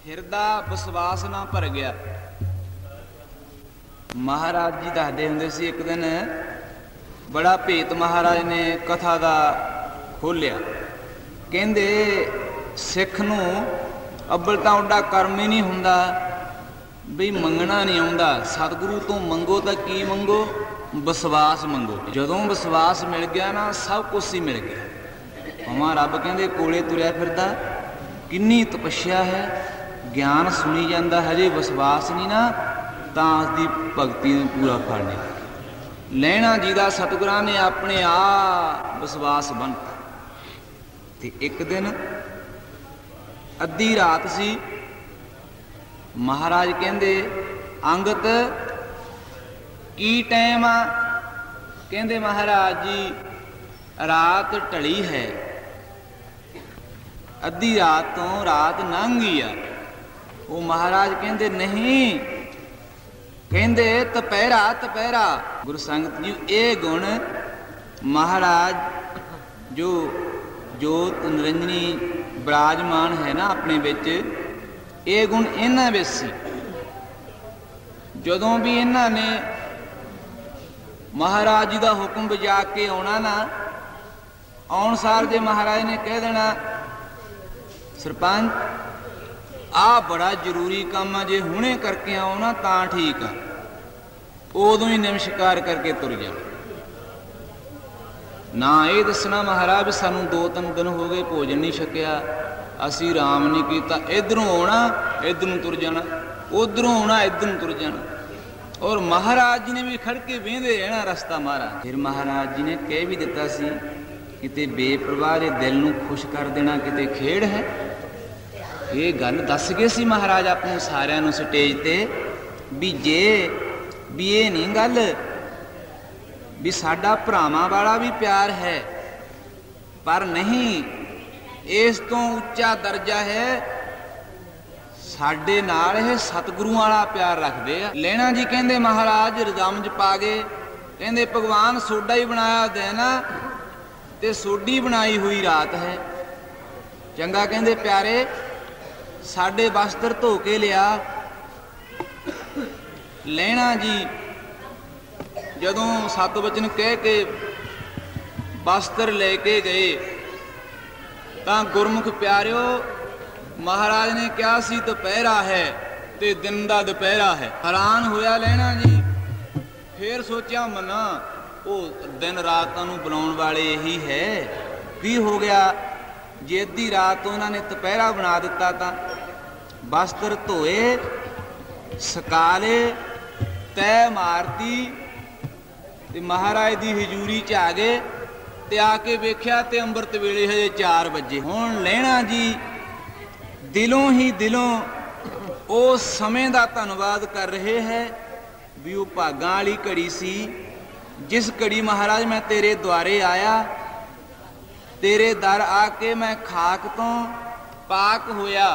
ਹਿਰਦਾ ਵਿਸ਼ਵਾਸ ਨਾ ਭਰ ਗਿਆ। ਮਹਾਰਾਜ ਜੀ ਦੱਸਦੇ ਹੁੰਦੇ ਸੀ, ਇੱਕ ਦਿਨ ਬੜਾ ਭੇਤ ਮਹਾਰਾਜ ਨੇ ਕਥਾ ਦਾ ਖੋਲ੍ਹਿਆ। ਕਹਿੰਦੇ ਸਿੱਖ ਨੂੰ ਅੱਬਲ ਤਾਂ ਉੱਡਾ ਕਰਮ ਹੀ ਨਹੀਂ ਹੁੰਦਾ ਵੀ ਮੰਗਣਾ ਨਹੀਂ ਆਉਂਦਾ। ਸਤਿਗੁਰੂ ਤੋਂ ਮੰਗੋ ਤਾਂ ਕੀ ਮੰਗੋ? ਵਿਸ਼ਵਾਸ ਮੰਗੋ। ਜਦੋਂ ਵਿਸ਼ਵਾਸ ਮਿਲ ਗਿਆ ਨਾ, ਸਭ ਕੁਛ ਹੀ ਮਿਲ ਗਿਆ। ਭਾਵੇਂ ਰੱਬ ਕਹਿੰਦੇ ਕੋਲੇ ਤੁਰਿਆ ਫਿਰਦਾ, ਕਿੰਨੀ ਤਪੱਸਿਆ ਹੈ, ਗਿਆਨ ਸੁਣੀ ਜਾਂਦਾ, ਹਜੇ ਵਿਸ਼ਵਾਸ ਨਹੀਂ ਨਾ, ਤਾਂ ਉਸਦੀ ਭਗਤੀ ਨੂੰ ਪੂਰਾ ਫਲ ਨਹੀਂ। ਲਹਿਣਾ ਜੀ ਦਾ ਸਤਿਗੁਰਾਂ ਨੇ ਆਪਣੇ ਆ ਵਿਸ਼ਵਾਸ ਬੰਨ੍ਹਤਾ। ਤੇ ਇੱਕ ਦਿਨ ਅੱਧੀ ਰਾਤ ਸੀ, ਮਹਾਰਾਜ ਕਹਿੰਦੇ ਅੰਗਤ ਕੀ ਟਾਈਮ ਆ? ਕਹਿੰਦੇ ਮਹਾਰਾਜ ਜੀ ਰਾਤ ਢਲੀ ਹੈ, ਅੱਧੀ ਰਾਤ ਤੋਂ ਰਾਤ ਲੰਘ ਗਈ ਆ। ਉਹ ਮਹਾਰਾਜ ਕਹਿੰਦੇ ਨਹੀਂ, ਕਹਿੰਦੇ ਦੁਪਹਿਰਾ ਦੁਪਹਿਰਾ। ਗੁਰੂ ਸੰਗਤ ਜੀ ਇਹ ਗੁਣ ਮਹਾਰਾਜ ਜੋ ਜੋਤ ਨਿਰੰਜਨੀ ਬਿਰਾਜਮਾਨ ਹੈ ਨਾ ਆਪਣੇ ਵਿੱਚ, ਇਹ ਗੁਣ ਇਹਨਾਂ ਵਿੱਚ ਸੀ। ਜਦੋਂ ਵੀ ਇਹਨਾਂ ਨੇ ਮਹਾਰਾਜ ਜੀ ਦਾ ਹੁਕਮ ਵਜਾ ਕੇ ਆਉਣਾ ਨਾ, ਆਉਣ ਸਾਰ ਜੇ ਮਹਾਰਾਜ ਨੇ ਕਹਿ ਦੇਣਾ ਸਰਪੰਚ ਆਹ ਬੜਾ ਜ਼ਰੂਰੀ ਕੰਮ ਆ, ਜੇ ਹੁਣੇ ਕਰਕੇ ਆਓ ਨਾ ਤਾਂ ਠੀਕ ਆ, ਉਦੋਂ ਹੀ ਨਮਸਕਾਰ ਕਰਕੇ ਤੁਰ ਜਾ। ਨਾ ਇਹ ਦੱਸਣਾ ਮਹਾਰਾਜ ਵੀ ਸਾਨੂੰ 2-3 ਦਿਨ ਹੋ ਗਏ ਭੋਜਨ ਨਹੀਂ ਛਕਿਆ, ਅਸੀਂ ਆਰਾਮ ਨਹੀਂ ਕੀਤਾ। ਇੱਧਰੋਂ ਆਉਣਾ ਇੱਧਰ ਨੂੰ ਤੁਰ ਜਾਣਾ, ਉੱਧਰੋਂ ਆਉਣਾ ਇੱਧਰ ਨੂੰ ਤੁਰ ਜਾਣਾ। ਔਰ ਮਹਾਰਾਜ ਜੀ ਨੇ ਵੀ ਖੜ ਕੇ ਵੇਂਦੇ ਰਹਿਣਾ ਰਸਤਾ ਮਹਾਰਾਜ। ਫਿਰ ਮਹਾਰਾਜ ਜੀ ਨੇ ਕਹਿ ਵੀ ਦਿੱਤਾ ਸੀ, ਕਿਤੇ ਬੇਪਰਵਾਹ ਦੇ ਦਿਲ ਨੂੰ ਖੁਸ਼ ਕਰ ਦੇਣਾ ਕਿਤੇ ਖੇਡ ਹੈ। ਇਹ ਗੱਲ ਦੱਸ ਗਏ ਸੀ ਮਹਾਰਾਜ ਆਪ ਨੂੰ ਸਾਰਿਆਂ ਨੂੰ ਸਟੇਜ ਤੇ, ਵੀ ਜੇ ਵੀ ਇਹ ਨਹੀਂ ਗੱਲ ਵੀ ਸਾਡਾ ਭਰਾਵਾਂ ਵਾਲਾ ਵੀ ਪਿਆਰ ਹੈ, ਪਰ ਨਹੀਂ, ਇਸ ਤੋਂ ਉੱਚਾ ਦਰਜਾ ਹੈ ਸਾਡੇ ਨਾਲ ਇਹ ਸਤਿਗੁਰੂ ਵਾਲਾ ਪਿਆਰ ਰੱਖਦੇ ਆ। ਲੈਣਾ ਜੀ ਕਹਿੰਦੇ ਮਹਾਰਾਜ ਰਜਾਮਜ ਪਾ ਗਏ, ਕਹਿੰਦੇ ਭਗਵਾਨ ਸੋਡਾ ਹੀ ਬਣਾਇਆ ਦਿਨ ਤੇ ਸੋਡੀ ਬਣਾਈ ਹੋਈ ਰਾਤ ਹੈ। ਚੰਗਾ ਕਹਿੰਦੇ ਪਿਆਰੇ ਸਾਡੇ ਵਸਤਰ ਧੋ ਕੇ ਲਿਆ। ਲੈਣਾ ਜੀ ਜਦੋਂ ਸਤ ਵਚਨ ਕਹਿ ਕੇ ਵਸਤਰ ਲੈ ਕੇ ਗਏ ਤਾਂ ਗੁਰਮੁਖ ਪਿਆਰਿਓ ਮਹਾਰਾਜ ਨੇ ਕਿਹਾ ਸੀ ਦੁਪਹਿਰਾ ਹੈ ਤੇ ਦਿਨ ਦਾ ਦੁਪਹਿਰਾ ਹੈ। ਹੈਰਾਨ ਹੋਇਆ ਲੈਣਾ ਜੀ, ਫੇਰ ਸੋਚਿਆ ਮਨਾ ਉਹ ਦਿਨ ਰਾਤਾਂ ਨੂੰ ਬਣਾਉਣ ਵਾਲੇ ਇਹੀ ਹੈ, ਕੀ ਹੋ ਗਿਆ ਜੇ ਅੱਧੀ ਰਾਤ ਉਹਨਾਂ ਨੇ ਦੁਪਹਿਰਾ ਬਣਾ ਦਿੱਤਾ ਤਾਂ? ਵਸਤਰ ਧੋਏ, ਸਕਾਲੇ, ਤੈ ਮਾਰਤੀ ਤੇ ਮਹਾਰਾਜ ਦੀ ਹਜ਼ੂਰੀ 'ਚ ਆ ਗਏ। ਤੇ ਆ ਕੇ ਵੇਖਿਆ ਤੇ ਅੰਮ੍ਰਿਤ ਵੇਲੇ ਹਜੇ 4 ਵਜੇ। ਹੁਣ ਲੈਣਾ ਜੀ ਦਿਲੋਂ ਹੀ ਦਿਲੋਂ ਉਸ ਸਮੇਂ ਦਾ ਧੰਨਵਾਦ ਕਰ ਰਹੇ ਹੈ ਵੀ ਉਹ ਭਾਗਾਂ ਵਾਲੀ ਘੜੀ ਸੀ, ਜਿਸ ਘੜੀ ਮਹਾਰਾਜ ਮੈਂ ਤੇਰੇ ਦੁਆਰੇ ਆਇਆ, ਤੇਰੇ ਦਰ ਆ ਕੇ ਮੈਂ ਖਾਕ ਤੋਂ ਪਾਕ ਹੋਇਆ।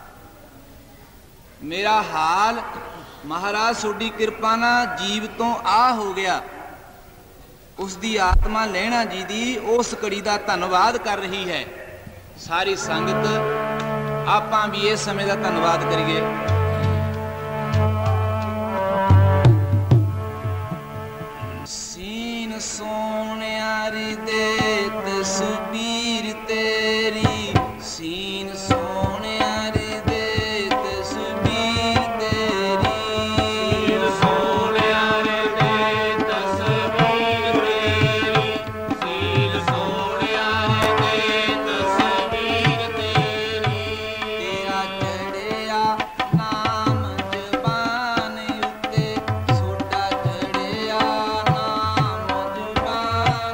ਮੇਰਾ ਹਾਲ ਮਹਾਰਾਜ ਤੁਹਾਡੀ ਕਿਰਪਾ ਨਾਲ ਜੀਵ ਤੋਂ ਆ ਹੋ ਗਿਆ। ਉਸ ਦੀ ਆਤਮਾ ਲੈਣਾ ਜੀ ਦੀ ਉਸ ਘੜੀ ਦਾ ਧੰਨਵਾਦ ਕਰ ਰਹੀ ਹੈ। ਸਾਰੀ ਸੰਗਤ ਆਪਾਂ ਵੀ ਇਸ ਸਮੇਂ ਦਾ ਧੰਨਵਾਦ ਕਰੀਏ। ਸੀਨ ਸੋਹਣਿਆਰੀ ਦੇ ਤਸਵੀਰ ਤੇਰੀ, ਸੀਨ ਸੋਹਣਿਆਰੀ ਦੇ ਤਸਵੀਰ ਤੇਰੀ, ਸੀਨ ਸੋਹਣਿਆਰੀ ਦੇ ਤਸਵੀਰ ਤੇਰੀ, ਸੀਨ ਸੋਹਣਿਆਰੀ ਦੇ ਤਸਵੀਰ ਤੇਰੀ। ਤੇਰਾ ਚੜਿਆ ਨਾਮ ਜ਼ਬਾਨ ਉੱਤੇ, ਸੋਡਾ ਚੜਿਆ ਨਾਮ ਜ਼ਬਾਨ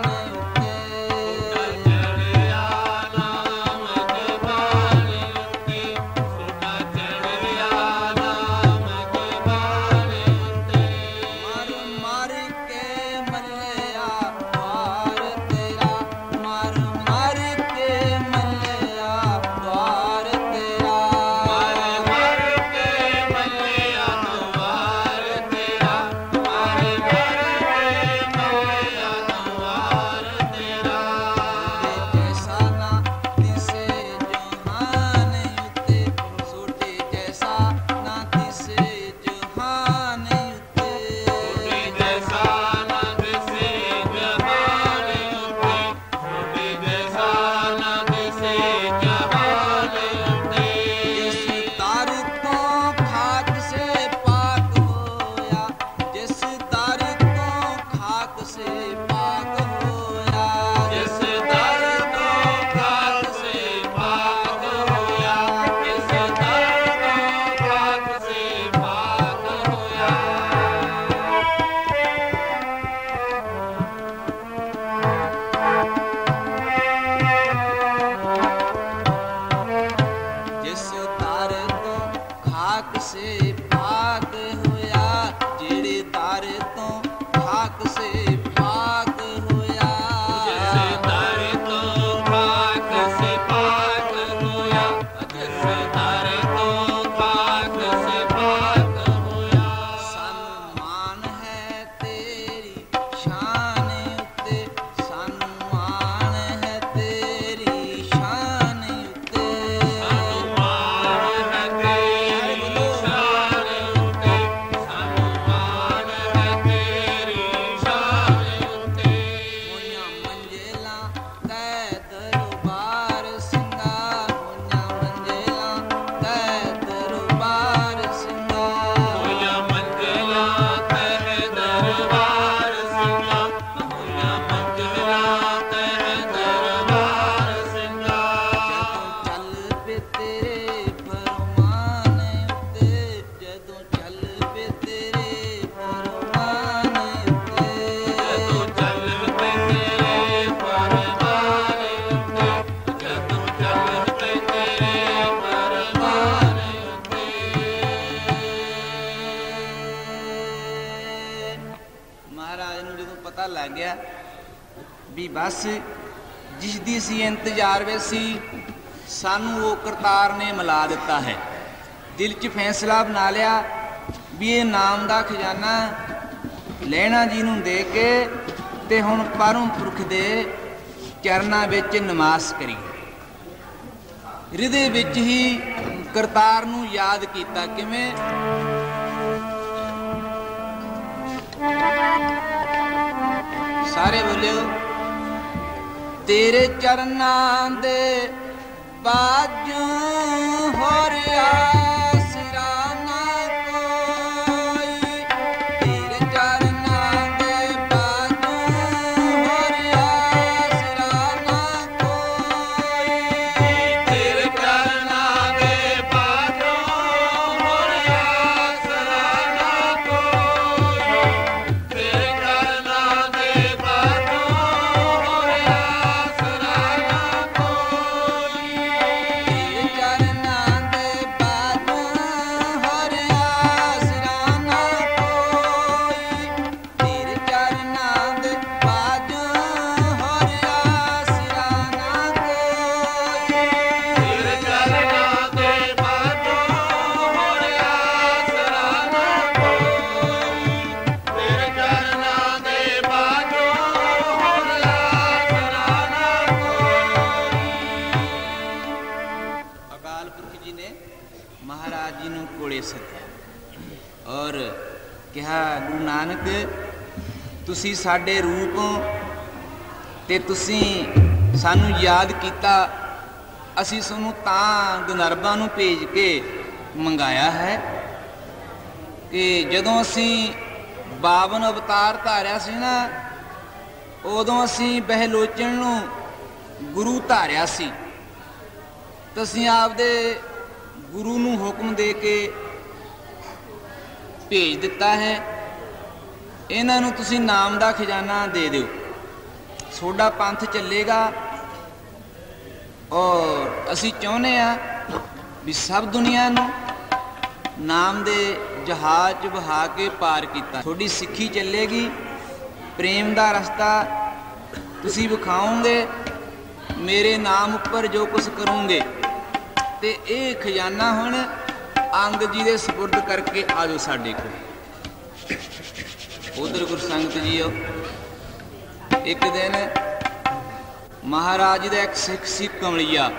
ਸੇ ਪਾਕ ਹੋਇਆ, ਜਿਹੜੇ ਦਰ ਤੋਂ ਖਾਕ ਸੇ ਪਾਕ ਹੋਇਆ। ਜਿਸ ਦਰ ਤੋਂ ਖਾਕ ਸੇ ਪਾਕ ਹੋਇਆ, ਜਿਸ ਦਰ ਤੋਂ ਖਾਕ ਸੇ ਪਾਕ ਹੋਇਆ। ਸਾਨੂੰ ਮਾਣ ਹੈ ਤੇਰੀ ਸ਼ਾਨ ਉੱਤੇ, ਸਾਨੂੰ ਮਾਣ ਹੈ ਤੇਰੀ ਸ਼ਾਨ ਉੱਤੇ। ਸਾਨੂੰ ਮਾਣ ਹੈ ਤੇਰੀ ਸ਼ਾਨ ਉੱਤੇ, ਸਾਨੂੰ ਮਾਣ ਹੈ ਤੇਰੀ ਸ਼ਾਨ ਉੱਤੇ। ਹੋਈਆਂ ਮੰਜ਼ਿਲਾਂ ਤੈ ਦਰਬਾਰ ਸਿੰਘਾ, ਹੋਈਆਂ ਮੰਜ਼ਿਲਾਂ ਤੈ ਦਰਬਾਰ ਸਿੰਘਾ। ਹੋਈਆਂ ਮੰਜ਼ਿਲਾਂ ਤਹਿ ਦਰਬਾਰ ਸਿੰਘਾ, ਹੋਈਆਂ ਮੰਜ਼ਿਲਾਂ ਤਹਿ ਦਰਬਾਰ ਸਿੰਘਾ। ਜਦੋਂ ਚੱਲ ਪਏ ਤੇਰੇ ਫਰਮਾਨ ਉੱਤੇ, ਜਦੋਂ ਚੱਲ ਪਏ ਤੇਰੇ ਫਰਮਾਨ ਉੱਤੇ। ਜਦੋਂ ਚੱਲ ਪਏ ਤੇਰੇ ਫਰਮਾਨ ਉੱਤੇ, ਜਦੋਂ ਚੱਲ ਪਏ ਤੇਰੇ ਫਰਮਾਨ ਉੱਤੇ। ਮਹਾਰਾਜ ਨੂੰ ਜਦੋਂ ਪਤਾ ਲੱਗ ਗਿਆ ਵੀ ਬਸ ਜਿਸ ਦੀ ਅਸੀਂ ਇੰਤਜ਼ਾਰ ਵਿੱਚ ਸੀ, ਸਾਨੂੰ ਉਹ ਕਰਤਾਰ ਨੇ ਮਿਲਾ ਦਿੱਤਾ ਹੈ, ਦਿਲ 'ਚ ਫੈਸਲਾ ਬਣਾ ਲਿਆ ਵੀ ਇਹ ਨਾਮ ਦਾ ਖਜ਼ਾਨਾ ਲਹਿਣਾ ਜੀ ਨੂੰ ਦੇ ਕੇ ਤੇ ਹੁਣ ਪਰਮ ਪੁਰਖ ਦੇ ਚਰਨਾਂ ਵਿੱਚ ਨਮਾਸ ਕਰੀ। ਹਿਰਦੇ ਵਿੱਚ ਹੀ ਕਰਤਾਰ ਨੂੰ ਯਾਦ ਕੀਤਾ। ਕਿਵੇਂ? ਸਾਰੇ ਬੋਲਿਓ। ਤੇਰੇ ਚਰਨਾਂ ਦੇ ਬਾਝੋਂ ਹੋਰ ਆਸਰਾ ਨਾ ਕੋਈ, ਤੇਰੇ ਚਰਨਾਂ ਦੇ ਬਾਝੋਂ ਹੋਰ ਆਸਰਾ ਨਾ ਕੋਈ। ਤੇਰੇ ਚਰਨਾਂ ਦੇ ਬਾਝੋਂ ਹੋਰ ਆਸਰਾ ਨਾ ਕੋਈ, ਤੇਰੇ ਚਰਨਾਂ ਦੇ ਬਾਝੋਂ ਹੋਰ ਆਸਰਾ ਨਾ ਕੋਈ। ਤੇਰੇ ਚਰਨਾਂ ਦੇ ਬਾਝੋਂ ਹੋਰ ਆਸਰਾ ਨਾ ਕੋਈ, ਤੇਰੇ ਚਰਨਾਂ ਦੇ ਬਾਝੋਂ ਹੋਰ ਆਸਰਾ ਨਾ ਕੋਈ। ਤੇਰੇ ਚਰਨਾਂ ਦੇ ਬਾਝੋਂ ਹੋਰ ਆਸਰਾ ਨਾ ਕੋਈ, ਤੇਰੇ ਚਰਨਾਂ ਦੇ ਬਾਝੋਂ ਹੋਰ ਆਸਰਾ ਨਾ ਕੋਈ। ਅਕਾਲ ਪੁਰਖ ਜੀ ਨੇ ਮਹਾਰਾਜ ਜੀ ਨੂੰ ਕੋਲੇ ਸੱਦਿਆ ਔਰ ਕਿਹਾ, ਗੁਰੂ ਨਾਨਕ ਤੁਸੀਂ ਸਾਡੇ ਰੂਪ ਤੇ ਤੁਸੀਂ ਸਾਨੂੰ ਯਾਦ ਕੀਤਾ, ਅਸੀਂ ਤੁਹਾਨੂੰ ਤਾਂ ਗੰਧਰਵਾਂ ਨੂੰ ਭੇਜ ਕੇ ਮੰਗਾਇਆ ਹੈ ਕਿ ਜਦੋਂ ਅਸੀਂ 52 ਅਵਤਾਰ ਧਾਰਿਆ ਸੀ ਨਾ, ਉਦੋਂ ਅਸੀਂ ਬਹਿਲੋਚਨ ਨੂੰ ਗੁਰੂ ਧਾਰਿਆ ਸੀ। ਤੁਸੀਂ ਆਪਦੇ ਗੁਰੂ ਨੂੰ ਹੁਕਮ ਦੇ ਕੇ ਭੇਜ ਦਿੱਤਾ ਹੈ, ਇਹਨਾਂ ਨੂੰ ਤੁਸੀਂ ਨਾਮ ਦਾ ਖਜ਼ਾਨਾ ਦੇ ਦਿਓ, ਤੁਹਾਡਾ ਪੰਥ ਚੱਲੇਗਾ। ਔਰ ਅਸੀਂ ਚਾਹੁੰਦੇ ਆ ਵੀ ਸਭ ਦੁਨੀਆ ਨੂੰ ਨਾਮ ਦੇ ਜਹਾਜ਼ 'ਚ ਵਹਾ ਕੇ ਪਾਰ ਕੀਤਾ। ਤੁਹਾਡੀ ਸਿੱਖੀ ਚੱਲੇਗੀ, ਪ੍ਰੇਮ ਦਾ ਰਸਤਾ ਤੁਸੀਂ ਵਿਖਾਓਗੇ, ਮੇਰੇ ਨਾਮ ਉੱਪਰ ਜੋ ਕੁਝ ਕਰੋਗੇ। ਤੇ ਇਹ ਖਜ਼ਾਨਾ ਹੁਣ ਅੰਗਦ ਜੀ ਦੇ ਸਪੁਰਦ ਕਰਕੇ ਆ ਜਾਓ ਸਾਡੇ ਕੋਲ। ਉਧਰ ਗੁਰਸੰਗਤ ਜੀਓ, ਇੱਕ ਦਿਨ ਮਹਾਰਾਜ ਦਾ ਇੱਕ ਸਿੱਖ ਸੀ ਕਮਲੀਆ,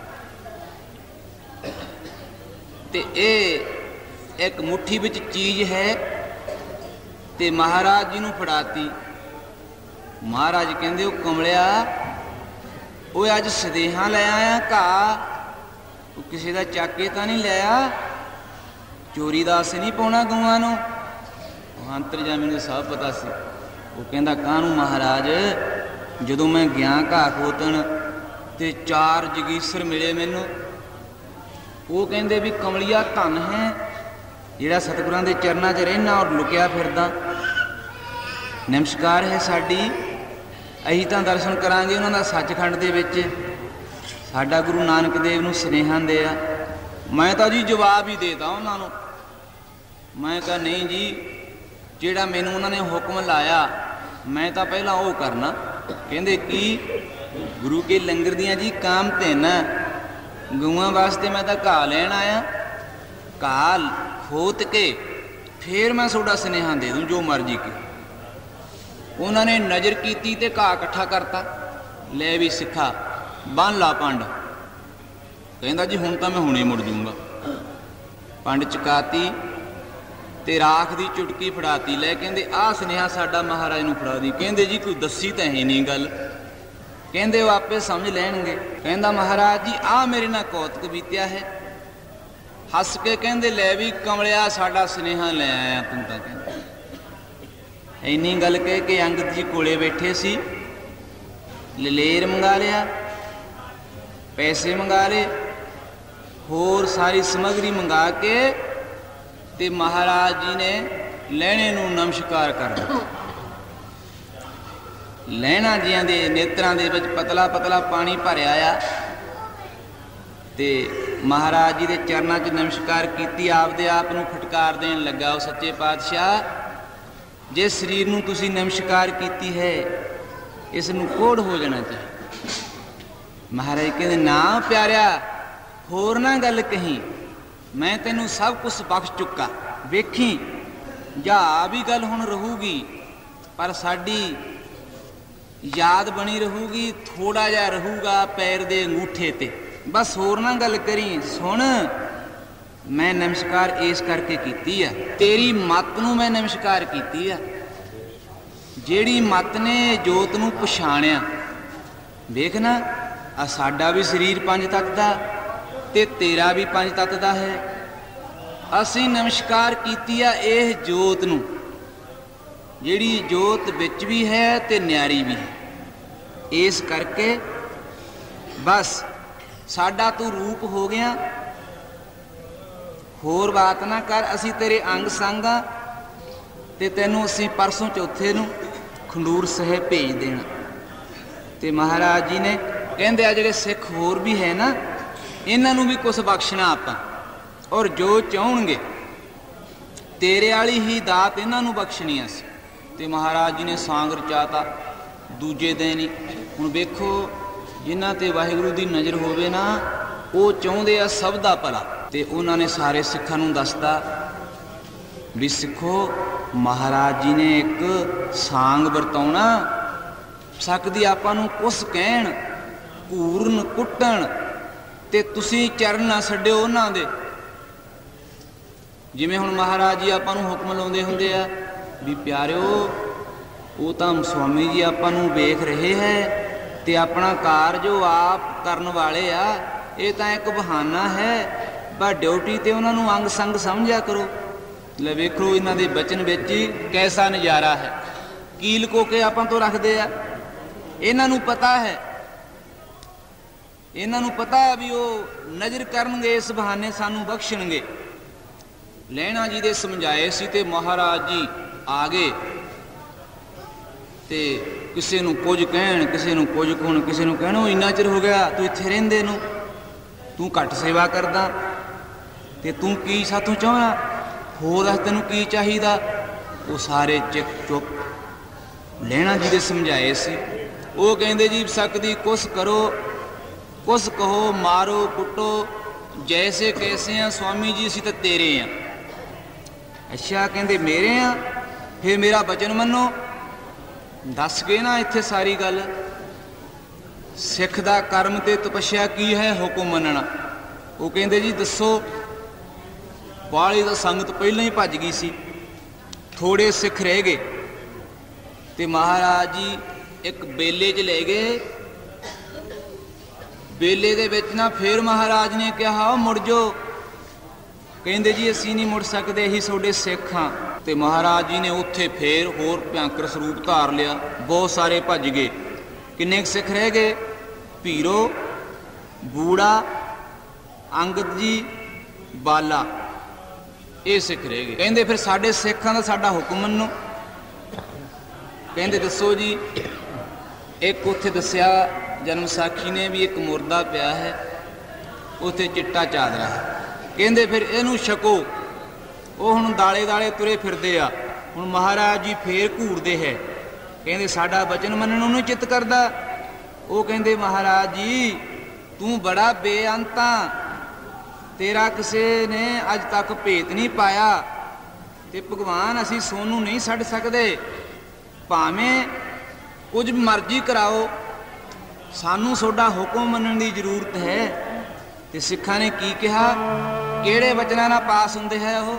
ਤੇ ਇਹ ਇੱਕ ਮੁੱਠੀ ਵਿੱਚ ਚੀਜ਼ ਹੈ ਤੇ ਮਹਾਰਾਜ ਜੀ ਨੂੰ ਫੜਾਤੀ। ਮਹਾਰਾਜ ਕਹਿੰਦੇ, ਉਹ ਕਮਲਿਆ, ਉਹ ਅੱਜ ਸਦੇਹਾਂ ਲੈ ਆਇਆ ਘਾ, ਉਹ ਕਿਸੇ ਦਾ ਚੱਕ ਕੇ ਤਾਂ ਨਹੀਂ ਲਿਆ, ਚੋਰੀ ਦਾ ਅਸ ਨਹੀਂ ਪਾਉਣਾ ਗਊਆਂ ਨੂੰ। ਉਹ ਅੰਤਰਜਾਮੀ ਨੂੰ ਸਭ ਪਤਾ ਸੀ। ਉਹ ਕਹਿੰਦਾ, ਕਾਹਨੂੰ ਮਹਾਰਾਜ, ਜਦੋਂ ਮੈਂ ਗਿਆ ਘਾਹ ਖੋਤਣ ਤੇ 4 ਜਗੀਸਰ ਮਿਲੇ ਮੈਨੂੰ। ਉਹ ਕਹਿੰਦੇ ਵੀ ਕਮਲੀਆ ਧਨ ਹੈ ਜਿਹੜਾ ਸਤਿਗੁਰਾਂ ਦੇ ਚਰਨਾਂ 'ਚ ਰਹਿਣਾ ਔਰ ਲੁਕਿਆ ਫਿਰਦਾ। ਨਮਸਕਾਰ ਹੈ ਸਾਡੀ, ਅਸੀਂ ਤਾਂ ਦਰਸ਼ਨ ਕਰਾਂਗੇ ਉਹਨਾਂ ਦਾ ਸੱਚਖੰਡ ਦੇ ਵਿੱਚ। ਸਾਡਾ ਗੁਰੂ ਨਾਨਕ ਦੇਵ ਨੂੰ ਸੁਨੇਹਾ ਦੇ ਆ। ਮੈਂ ਤਾਂ ਜੀ ਜਵਾਬ ਹੀ ਦੇਤਾ ਉਹਨਾਂ ਨੂੰ मैं कहा नहीं जी, ਜਿਹੜਾ ਮੈਨੂੰ ਉਹਨਾਂ ਨੇ ਹੁਕਮ ਲਾਇਆ ਮੈਂ ਤਾਂ ਪਹਿਲਾਂ ਉਹ ਕਰਨਾ। ਕਹਿੰਦੇ ਕੀ? ਗੁਰੂ ਕੇ ਲੰਗਰ ਦੀਆਂ ਜੀ ਕਾਮ ਧੇਨਾ, ਗਊਆਂ ਵਾਸਤੇ ਮੈਂ ਤਾਂ ਘਾਹ ਲੈਣ ਆਇਆ, ਘਾਹ ਖੋਤ ਕੇ ਫਿਰ ਮੈਂ ਤੁਹਾਡਾ ਸੁਨੇਹਾ ਦੇ ਦੂੰ ਜੋ ਮਰਜ਼ੀ ਕੀ। ਉਹਨਾਂ ਨੇ ਨਜ਼ਰ ਕੀਤੀ ਤੇ ਘਾਹ ਇਕੱਠਾ ਕਰਤਾ। ਲੈ ਵੀ ਸਿੱਖਾ ਬੰਨ ਲਾ ਪੰਡ। ਕਹਿੰਦਾ ਜੀ ਹੁਣ ਤਾਂ ਮੈਂ ਹੁਣੇ ਮੁੜ ਜੂੰਗਾ। ਪੰਡ ਚਕਾਤੀ ਤੇ ਰਾਖ ਦੀ ਚੁਟਕੀ ਫੜਾਤੀ। ਲੈ ਕਹਿੰਦੇ ਆਹ ਸੁਨੇਹਾ ਸਾਡਾ ਮਹਾਰਾਜ ਨੂੰ ਫੜਾ ਦੀ। ਕਹਿੰਦੇ ਜੀ ਕੋਈ ਦੱਸੀ ਤਾਂ ਹੈ ਨਹੀਂ ਗੱਲ। ਕਹਿੰਦੇ ਉਹ ਆਪੇ ਸਮਝ ਲੈਣਗੇ। ਕਹਿੰਦਾ ਮਹਾਰਾਜ ਜੀ ਆਹ ਮੇਰੇ ਨਾਲ ਕੌਤਕ ਬੀਤਿਆ ਹੈ। ਹੱਸ ਕੇ ਕਹਿੰਦੇ ਲੈ ਵੀ ਕਮਲਿਆ ਸਾਡਾ ਸੁਨੇਹਾ ਲੈ ਆਇਆ ਤੂੰ ਤਾਂ। ਕਹਿੰਦਾ ਇੰਨੀ ਗੱਲ ਕਹਿ ਕੇ ਅੰਗਦ ਜੀ ਕੋਲੇ ਬੈਠੇ ਸੀ। ਲਲੇਰ ਮੰਗਾ ਲਿਆ, ਪੈਸੇ ਮੰਗਾ ਲਏ, ਹੋਰ ਸਾਰੀ ਸਮੱਗਰੀ ਮੰਗਾ ਕੇ ਤੇ ਮਹਾਰਾਜ ਜੀ ਨੇ ਲਹਿਣੇ ਨੂੰ ਨਮਸਕਾਰ ਕਰ ਦਿੱਤਾ। ਲਹਿਣਾ ਜੀਆਂ ਦੇ ਨੇਤਰਾਂ ਦੇ ਵਿੱਚ ਪਤਲਾ ਪਤਲਾ ਪਾਣੀ ਭਰਿਆ ਆ ਤੇ ਮਹਾਰਾਜ ਜੀ ਦੇ ਚਰਨਾਂ 'ਚ ਨਮਸਕਾਰ ਕੀਤੀ। ਆਪਦੇ ਆਪ ਨੂੰ ਫਟਕਾਰ ਦੇਣ ਲੱਗਾ ਉਹ ਸੱਚੇ ਪਾਤਸ਼ਾਹ, ਜੇ ਸਰੀਰ ਨੂੰ ਤੁਸੀਂ ਨਮਸਕਾਰ ਕੀਤੀ ਹੈ ਇਸ ਨੂੰ ਕੋੜ ਹੋ ਜਾਣਾ ਚਾਹੀਦਾ। ਮਹਾਰਾਜ ਕਹਿੰਦੇ ਨਾ ਪਿਆਰਿਆ, ਹੋਰ ਨਾ ਗੱਲ ਕਹੀਂ, ਮੈਂ ਤੈਨੂੰ ਸਭ ਕੁਛ ਬਖਸ਼ ਚੁੱਕਾ। ਵੇਖੀ ਜਾ ਵੀ ਗੱਲ ਹੁਣ ਰਹੂਗੀ ਪਰ ਸਾਡੀ ਯਾਦ ਬਣੀ ਰਹੂਗੀ। ਥੋੜਾ ਜਿਹਾ ਰਹੂਗਾ ਪੈਰ ਦੇ ਅੰਗੂਠੇ ਤੇ, ਬਸ ਹੋਰ ਨਾ ਗੱਲ ਕਰੀ। ਸੁਣ, ਮੈਂ ਨਮਸਕਾਰ ਇਸ ਕਰਕੇ ਕੀਤੀ ਆ, ਤੇਰੀ ਮੱਤ ਨੂੰ ਮੈਂ ਨਮਸਕਾਰ ਕੀਤੀ ਆ, ਜਿਹੜੀ ਮੱਤ ਨੇ ਜੋਤ ਨੂੰ ਪਛਾਣਿਆ। ਵੇਖ ਨਾ, ਆ ਸਾਡਾ ਵੀ ਸਰੀਰ ਪੰਜ ਤੱਤ ਦਾ ਤੇ ਤੇਰਾ ਵੀ ਪੰਜ ਤੱਤ ਦਾ ਹੈ। ਅਸੀਂ ਨਮਸਕਾਰ ਕੀਤੀ ਆ ਇਹ ਜੋਤ ਨੂੰ, ਜਿਹੜੀ ਜੋਤ ਵਿੱਚ ਵੀ ਹੈ ਤੇ ਨਿਆਰੀ ਵੀ ਹੈ। ਇਸ ਕਰਕੇ ਬਸ ਸਾਡਾ ਤੂੰ ਰੂਪ ਹੋ ਗਿਆ। ਹੋਰ ਬਾਤ ਨਾ ਕਰ, ਅਸੀਂ ਤੇਰੇ ਅੰਗ ਸੰਗ ਆ ਤੇ ਤੈਨੂੰ ਅਸੀਂ ਪਰਸੋਂ ਚੌਥੇ ਨੂੰ ਖੰਡੂਰ ਸਾਹਿਬ ਭੇਜ ਦੇਣਾ। ਤੇ ਮਹਾਰਾਜ ਜੀ ਨੇ ਕਹਿੰਦੇ ਆ ਜਿਹੜੇ ਸਿੱਖ ਹੋਰ ਵੀ ਹੈ ਨਾ, ਇਹਨਾਂ ਨੂੰ ਵੀ ਕੁਛ ਬਖਸ਼ਣਾ ਆਪਾਂ, ਔਰ ਜੋ ਚਾਹਣਗੇ ਤੇਰੇ ਵਾਲੀ ਹੀ ਦਾਤ ਇਹਨਾਂ ਨੂੰ ਬਖਸ਼ਣੀ ਅਸੀਂ। ਤੇ ਮਹਾਰਾਜ ਜੀ ਨੇ ਸਾਂਗ ਰਚਾਤਾ ਦੂਜੇ ਦਿਨ ਹੀ। ਹੁਣ ਵੇਖੋ, ਜਿਨ੍ਹਾਂ ਤੇ ਵਾਹਿਗੁਰੂ ਦੀ ਨਜ਼ਰ ਹੋਵੇ ਨਾ, ਉਹ ਚਾਹੁੰਦੇ ਆ ਸਭ ਦਾ ਭਲਾ। ਤੇ ਉਹਨਾਂ ਨੇ ਸਾਰੇ ਸਿੱਖਾਂ ਨੂੰ ਦੱਸਤਾ ਵੀ ਸਿੱਖੋ, ਮਹਾਰਾਜ ਜੀ ਨੇ ਇੱਕ ਸਾਂਗ ਵਰਤਾਉਣਾ, ਸਕਦੀ ਆਪਾਂ ਨੂੰ ਕੁਛ ਕਹਿਣ, ਘੂਰਨ ਕੁੱਟਣ, ਤੇ ਤੁਸੀਂ ਚਰਨ ਨਾ ਛੱਡਿਓ ਉਹਨਾਂ ਦੇ। ਜਿਵੇਂ ਹੁਣ ਮਹਾਰਾਜ ਜੀ ਆਪਾਂ ਨੂੰ ਹੁਕਮ ਲਾਉਂਦੇ ਹੁੰਦੇ ਆ ਵੀ ਪਿਆਰਿਓ, ਉਹ ਤਾਂ ਸਵਾਮੀ ਜੀ ਆਪਾਂ ਨੂੰ ਵੇਖ ਰਹੇ ਹੈ ਤੇ ਆਪਣਾ ਕਾਰਜ ਉਹ ਆਪ ਕਰਨ ਵਾਲੇ ਆ, ਇਹ ਤਾਂ ਇੱਕ ਬਹਾਨਾ ਹੈ, ਪਰ ਡਿਊਟੀ ਤੇ ਉਹਨਾਂ ਨੂੰ ਅੰਗ ਸੰਗ ਸਮਝਿਆ ਕਰੋ। ਲੈ ਵੇਖੋ ਇਹਨਾਂ ਦੇ ਬਚਨ ਵਿੱਚ ਹੀ ਕੈਸਾ ਨਜ਼ਾਰਾ ਹੈ। ਕੀ ਲੁਕੋ ਕੇ ਆਪਾਂ ਤੋਂ ਰੱਖਦੇ ਆ? ਇਹਨਾਂ ਨੂੰ ਪਤਾ ਹੈ, ਇਹਨਾਂ ਨੂੰ ਪਤਾ ਵੀ ਉਹ ਨਜ਼ਰ ਕਰਨਗੇ, ਇਸ ਬਹਾਨੇ ਸਾਨੂੰ ਬਖਸ਼ਣਗੇ। ਲਹਿਣਾ ਜੀ ਦੇ ਸਮਝਾਏ ਸੀ ਤੇ ਮਹਾਰਾਜ ਜੀ ਆ ਗਏ ਤੇ ਕਿਸੇ ਨੂੰ ਕੁਝ ਕਹਿਣ, ਕਿਸੇ ਨੂੰ ਕੁਝ ਕਹਣ, ਕਿਸੇ ਨੂੰ ਕਹਿਣੋ ਇੰਨਾ ਚਿਰ ਹੋ ਗਿਆ ਤੂੰ ਇੱਥੇ ਰਹਿੰਦੇ ਨੂੰ, ਤੂੰ ਘੱਟ ਸੇਵਾ ਕਰਦਾ ਤੇ ਤੂੰ ਕੀ ਸਾਥੋਂ ਚਾਹੁੰਦਾ, ਹੋਰ ਦੱਸ ਤੈਨੂੰ ਕੀ ਚਾਹੀਦਾ। ਉਹ ਸਾਰੇ ਚੁੱਪ। ਲਹਿਣਾ ਜੀ ਦੇ ਸਮਝਾਏ ਸੀ। ਉਹ ਕਹਿੰਦੇ ਜੀ ਸਕਦੀ ਕੁਛ ਕਰੋ, ਕੁਛ ਕਹੋ, ਮਾਰੋ ਕੁੱਟੋ, ਜੈਸੇ ਕੈਸੇ ਆ ਸਵਾਮੀ ਜੀ, ਅਸੀਂ ਤਾਂ ਤੇਰੇ ਆ। ਅੱਛਾ, ਕਹਿੰਦੇ ਮੇਰੇ ਆ, ਫਿਰ ਮੇਰਾ ਬਚਨ ਮੰਨੋ। ਦੱਸ ਗਏ ਨਾ ਇੱਥੇ ਸਾਰੀ ਗੱਲ। ਸਿੱਖ ਦਾ ਕਰਮ ਤੇ ਤਪੱਸਿਆ ਕੀ ਹੈ? ਹੁਕਮ ਮੰਨਣਾ। ਉਹ ਕਹਿੰਦੇ ਜੀ ਦੱਸੋ। ਬਾਲੀ ਦਾ ਸੰਗਤ ਪਹਿਲਾਂ ਹੀ ਭੱਜ ਗਈ ਸੀ, ਥੋੜੇ ਸਿੱਖ ਰਹਿ ਗਏ ਤੇ ਮਹਾਰਾਜ ਜੀ ਇੱਕ ਬੇਲੇ 'ਚ ਲੈ ਗਏ। ਬੇਲੇ ਦੇ ਵਿੱਚ ਨਾ ਫਿਰ ਮਹਾਰਾਜ ਨੇ ਕਿਹਾ ਮੁੜ ਜਾਓ। ਕਹਿੰਦੇ ਜੀ ਅਸੀਂ ਨਹੀਂ ਮੁੜ ਸਕਦੇ, ਅਸੀਂ ਤੁਹਾਡੇ ਸਿੱਖ ਹਾਂ। ਤੇ ਮਹਾਰਾਜ ਜੀ ਨੇ ਉੱਥੇ ਫੇਰ ਹੋਰ ਭਿਆਨਕ ਸਰੂਪ ਧਾਰ ਲਿਆ। ਬਹੁਤ ਸਾਰੇ ਭੱਜ ਗਏ। ਕਿੰਨੇ ਸਿੱਖ ਰਹਿ ਗਏ? ਭੀਰੋ, ਬੂੜਾ, ਅੰਗਦ ਜੀ, ਬਾਲਾ, ਇਹ ਸਿੱਖ ਰਹਿ ਗਏ। ਕਹਿੰਦੇ ਫਿਰ ਸਾਡੇ ਸਿੱਖਾਂ ਦਾ ਸਾਡਾ ਹੁਕਮ ਮੰਨੋ। ਕਹਿੰਦੇ ਦੱਸੋ ਜੀ। ਇੱਕ ਉੱਥੇ ਦੱਸਿਆ ਜਨਮ ਸਾਖੀ ਨੇ ਵੀ ਇੱਕ ਮੁਰਦਾ ਪਿਆ ਹੈ, ਉੱਥੇ ਚਿੱਟਾ ਚਾਦਰਾ ਹੈ। ਕਹਿੰਦੇ ਫਿਰ ਇਹਨੂੰ ਛਕੋ। ਉਹ ਹੁਣ ਦਾਲੇ ਦਾਲੇ ਤੁਰੇ ਫਿਰਦੇ ਆ। ਹੁਣ ਮਹਾਰਾਜ ਜੀ ਫੇਰ ਘੂਰਦੇ ਹੈ, ਕਹਿੰਦੇ ਸਾਡਾ ਬਚਨ ਮੰਨਣ ਨੂੰ ਚਿੱਤ ਕਰਦਾ। ਉਹ ਕਹਿੰਦੇ ਮਹਾਰਾਜ ਜੀ ਤੂੰ ਬੜਾ ਬੇਅੰਤ ਆਂ, ਤੇਰਾ ਕਿਸੇ ਨੇ ਅੱਜ ਤੱਕ ਭੇਤ ਨਹੀਂ ਪਾਇਆ, ਤੇ ਭਗਵਾਨ ਅਸੀਂ ਸੋਨੂੰ ਨਹੀਂ ਛੱਡ ਸਕਦੇ, ਭਾਵੇਂ ਕੁਝ ਮਰਜ਼ੀ ਕਰਾਓ, ਸਾਨੂੰ ਤੁਹਾਡਾ ਹੁਕਮ ਮੰਨਣ ਦੀ ਜ਼ਰੂਰਤ ਹੈ। ਤੇ ਸਿੱਖਾਂ ਨੇ ਕੀ ਕਿਹਾ, ਕਿਹੜੇ ਵਚਨਾਂ ਨਾਲ ਪਾਸ ਹੁੰਦੇ ਹੈ ਉਹ?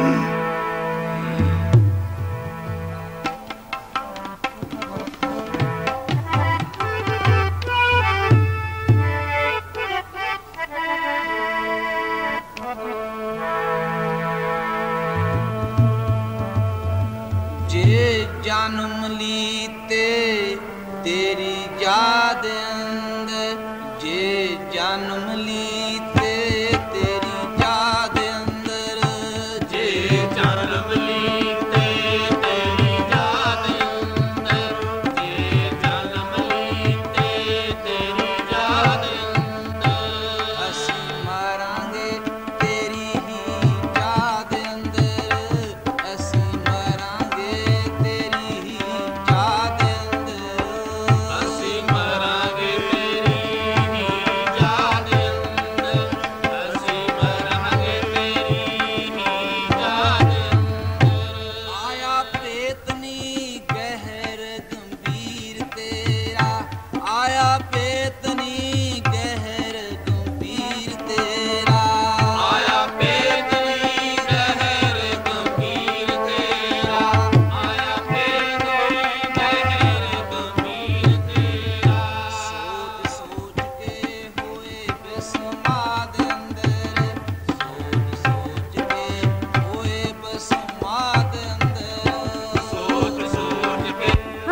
ਜੇ ਜਨਮ ਲੀਤੇ ਤੇਰੀ ਯਾਦ ਅੰਦਰ, ਜੇ ਜਨਮ ਲੀਤੇ ਤੇਰੀ ਯਾਦ ਅੰਦਰ, ਜੇ ਜਨਮ ਲੀਤੇ ਤੇਰੀ ਯਾਦ ਅੰਦਰ, ਜੇ ਜਨਮ ਲੀਤੇ ਤੇਰੀ ਯਾਦ ਅੰਦਰ, ਅਸੀਂ ਮਰਾਂਗੇ ਤੇਰੀ ਹੀ ਯਾਦ ਅੰਦਰ, ਅਸੀਂ ਮਰਾਂਗੇ ਤੇਰੀ ਹੀ ਯਾਦ ਅੰਦਰ, ਅਸੀਂ ਮਰਾਂਗੇ ਤੇਰੀ ਹੀ ਯਾਦ ਅੰਦਰ, ਅਸੀਂ ਮਰਾਂਗੇ ਤੇਰੀ ਹੀ ਯਾਦ ਅੰਦਰ। ਆਇਆ ਪੇਤਨੀ ਗਹਿਰ ਗੰਭੀਰ ਤੇਰਾ, ਆਇਆ ਪੇਤਨੀ ਗਹਿਰ ਗੰਭੀਰ ਤੇਰਾ, ਆਇਆ ਪੇਤਨੀ ਗਹਿਰ ਗੰਭੀਰ ਤੇਰਾ, ਆਇਆ ਪੇਤਨੀ ਗਹਿਰ ਗੰਭੀਰ ਤੇਰਾ, ਸੋਚ ਸੋਚ ਕੇ ਹੋਏ ਬਸਮਾਦ ਅੰਦਰ, ਸੋਚ ਸੋਚ ਕੇ ਹੋਏ ਬਸਮਾਦ ਅੰਦਰ, ਸੋਚ ਸੋਚ ਕੇ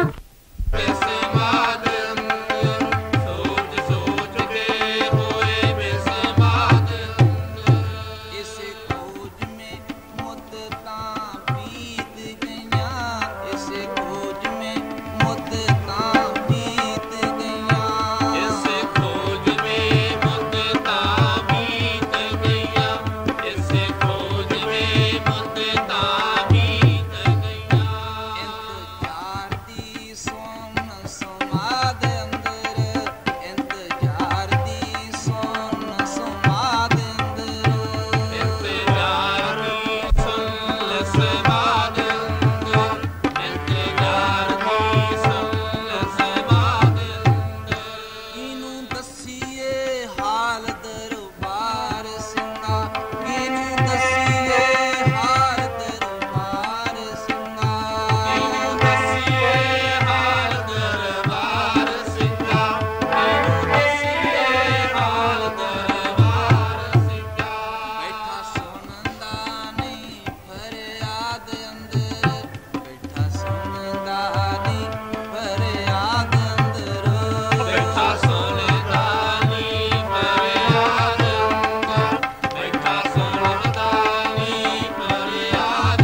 ਬੇਸਮਾਦ ਅੰਦਰ, ਸੋਚ ਸੋਚ ਕੇ ਹੋਏ ਬੇਸਮਾਦ ਅੰਦਰ, ਇਸੇ ਖੋਜ ਮੇ ਮੁੱਦਤਾਂ ਬੀਤ ਗਈਆਂ, ਇਸੇ ਖੋਜ ਮੇ ਮੁੱਦਤਾਂ ਬੀਤ ਗਈਆਂ, ਇਸੇ ਖੋਜ ਮੇ ਮੁੱਦਤਾਂ ਬੀਤ ਗਈਆਂ, ਇਸੇ ਖੋਜ ਮੇ ਮੁੱਦਤਾਂ ਬੀਤ ਗਈਆਂ, ਇੰਤਜ਼ਾਰ ਦੀ ਸੁਣ ਸਮਾਦ ਅੰਦਰ, ਇੰਤਜ਼ਾਰ ਦੀ ਸੁਣ ਸਮਾਦ ਅੰਦਰ, ਇੰਤਜ਼ਾਰ ਦੀ ਸੁਣ ਸਮਾਦ ਅੰਦਰ, ਇੰਤਜ਼ਾਰ ਦੀ ਸੁਣ ਸਮਾਦ ਅੰਦਰ, ਕਿਨੂੰ ਦੱਸੀਏ ਹਾਲ ਦਰਬਾਰ ਸਿੰਘਾ, ਕਿਨੂੰ ਦੱਸੀਏ ਹਾਲ ਦਰਬਾਰ ਸਿੰਘਾ, ਕਿਹਨੂੰ ਦੱਸੀਏ ਹਾਲ ਦਰਬਾਰ ਸਿੰਘਾ, ਕਿਹਨੂੰ ਦੱਸੀਏ ਹਾਲ ਦਰਬਾਰ ਸਿੰਘਾ, ਬੈਠਾ ਸੁਣਦਾ ਨਹੀਂ ਫਰਿਆਦ ਅੰਦਰ, ਬੈਠਾ ਸੁਣਦਾ ਨਹੀਂ ਫਰਿਆਦ ਅੰਦਰ, ਬੈਠਾ ਸੁਣਦਾ ਨੀ ਫਰਿਆਦ ਅੰਦਰ, ਬੈਠਾ ਸੁਣਦਾ ਨੀ ਫਰਿਆਦ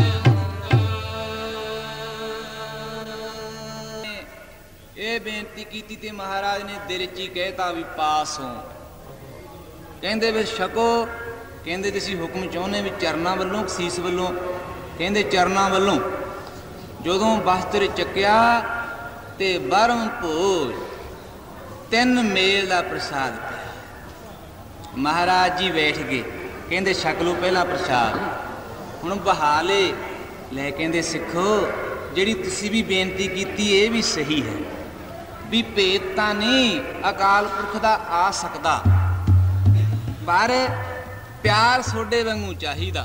ਅੰਦਰ। ਇਹ ਬੇਨਤੀ ਕੀਤੀ ਤੇ ਮਹਾਰਾਜ ਨੇ ਦਿਲ 'ਚ ਹੀ ਕਹਿਤਾ ਵੀ ਪਾਸ ਹੋ। ਕਹਿੰਦੇ ਵੀ ਛਕੋ, ਕਹਿੰਦੇ ਤੁਸੀਂ ਹੁਕਮ ਚਾਹੁੰਦੇ ਵੀ ਚਰਨਾਂ ਵੱਲੋਂ ਸੀਸ ਵੱਲੋਂ, ਕਹਿੰਦੇ ਚਰਨਾਂ ਵੱਲੋਂ। ਜਦੋਂ ਬਸਤਰ ਚੱਕਿਆ ਤੇ ਬਾਹਰੋਂ ਭੋਜ 3 ਮੇਲ ਦਾ ਪ੍ਰਸਾਦ ਪਿਆ। ਮਹਾਰਾਜ ਜੀ ਬੈਠ ਗਏ, ਕਹਿੰਦੇ ਛਕ ਲਓ ਪਹਿਲਾਂ ਪ੍ਰਸਾਦ, ਹੁਣ ਬਹਾਲੇ ਲੈ। ਕਹਿੰਦੇ ਸਿੱਖੋ, ਜਿਹੜੀ ਤੁਸੀਂ ਵੀ ਬੇਨਤੀ ਕੀਤੀ ਇਹ ਵੀ ਸਹੀ ਹੈ ਵੀ ਭੇਤ ਤਾਂ ਨਹੀਂ ਅਕਾਲ ਪੁਰਖ ਦਾ ਆ ਸਕਦਾ, ਪਰ ਪਿਆਰ ਤੁਹਾਡੇ ਵਾਂਗੂ ਚਾਹੀਦਾ।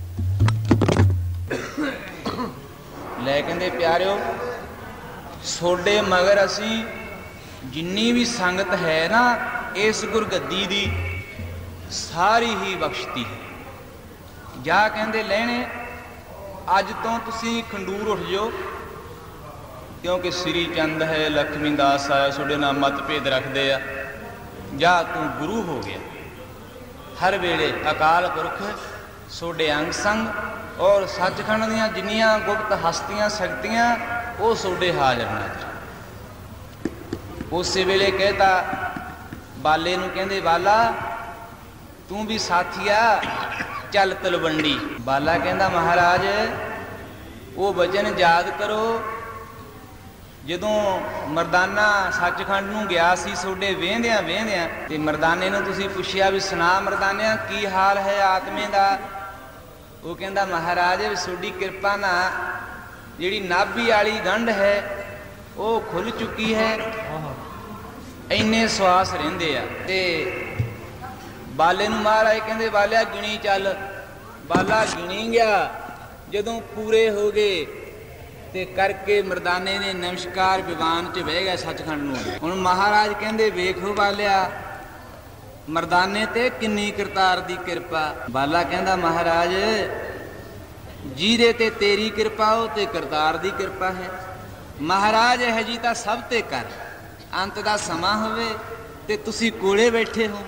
ਲੈ ਕਹਿੰਦੇ ਪਿਆਰਿਓ, ਤੁਹਾਡੇ ਮਗਰ ਅਸੀਂ ਜਿੰਨੀ ਵੀ ਸੰਗਤ ਹੈ ਨਾ ਇਸ ਗੁਰਗੱਦੀ ਦੀ, ਸਾਰੀ ਹੀ ਬਖਸ਼ਤੀ ਹੈ। ਜਾ ਕਹਿੰਦੇ ਲੈਣੇ, ਅੱਜ ਤੋਂ ਤੁਸੀਂ ਖੰਡੂਰ ਉੱਠ ਜਾਓ, ਕਿਉਂਕਿ ਸ੍ਰੀ ਚੰਦ ਹੈ, ਲక్ష్ਮੀ ਦਾਸ ਆਇਆ, ਤੁਹਾਡੇ ਨਾਲ ਮਤਭੇਦ ਰੱਖਦੇ ਆ। ਜਾ ਤੂੰ ਗੁਰੂ ਹੋ ਗਿਆ। ਹਰ ਵੇਲੇ ਅਕਾਲ ਪੁਰਖ ਤੁਹਾਡੇ ਅੰਗ ਸੰਗ, ਔਰ ਸੱਚਖੰਡ ਦੀਆਂ ਜਿੰਨੀਆਂ ਗੁਪਤ ਹਸਤੀਆਂ ਸ਼ਕਤੀਆਂ ਉਹ ਤੁਹਾਡੇ ਹਾਜ਼ਰ ਨਾਜ਼ਰ। ਉਸੇ ਵੇਲੇ ਕਹਿਤਾ ਬਾਲੇ ਨੂੰ, ਕਹਿੰਦੇ ਬਾਲਾ ਤੂੰ ਵੀ ਸਾਥੀਆ ਚੱਲ ਤਲਵੰਡੀ। ਬਾਲਾ ਕਹਿੰਦਾ ਮਹਾਰਾਜ ਉਹ ਵਚਨ ਯਾਦ ਕਰੋ ਜਦੋਂ ਮਰਦਾਨਾ ਸੱਚਖੰਡ ਨੂੰ ਗਿਆ ਸੀ ਤੁਹਾਡੇ ਵੇਂਦਿਆਂ ਵੇਂਦਿਆਂ, ਤੇ ਮਰਦਾਨੇ ਨੂੰ ਤੁਸੀਂ ਪੁੱਛਿਆ ਵੀ ਸੁਣਾ ਮਰਦਾਨਿਆਂ ਕੀ ਹਾਲ ਹੈ ਆਤਮੇ ਦਾ। ਉਹ ਕਹਿੰਦਾ ਮਹਾਰਾਜ ਵੀ ਤੁਹਾਡੀ ਕਿਰਪਾ ਨਾਲ ਜਿਹੜੀ ਨਾਭੀ ਵਾਲੀ ਗੰਢ ਹੈ ਉਹ ਖੁੱਲ ਚੁੱਕੀ ਹੈ, ਇੰਨੇ ਸਵਾਸ ਰਹਿੰਦੇ ਆ। ਤੇ ਬਾਲੇ ਨੂੰ ਮਹਾਰਾਜ ਕਹਿੰਦੇ ਬਾਲਿਆ ਗਿਣੀ ਚੱਲ। ਬਾਲਾ ਗਿਣੀ ਗਿਆ, ਜਦੋਂ ਪੂਰੇ ਹੋ ਗਏ ਤੇ ਕਰਕੇ ਮਰਦਾਨੇ ਨੇ ਨਮਸਕਾਰ ਵਿਵਾਨ 'ਚ ਬਹਿ ਗਿਆ ਸੱਚਖੰਡ ਨੂੰ। ਹੁਣ ਮਹਾਰਾਜ ਕਹਿੰਦੇ ਵੇਖੋ ਬਾਲਿਆ ਮਰਦਾਨੇ ਤੇ ਕਿੰਨੀ ਕਰਤਾਰ ਦੀ ਕਿਰਪਾ। ਬਾਲਾ ਕਹਿੰਦਾ ਮਹਾਰਾਜ ਜਿਹਦੇ ਤੇ ਤੇਰੀ ਕਿਰਪਾ ਉਹ ਤੇ ਕਰਤਾਰ ਦੀ ਕਿਰਪਾ ਹੈ। ਮਹਾਰਾਜ ਇਹ ਜੀ ਤਾਂ ਸਭ ਤੇ ਕਰ, ਅੰਤ ਦਾ ਸਮਾਂ ਹੋਵੇ ਤੇ ਤੁਸੀਂ ਕੋਲੇ ਬੈਠੇ ਹੋ।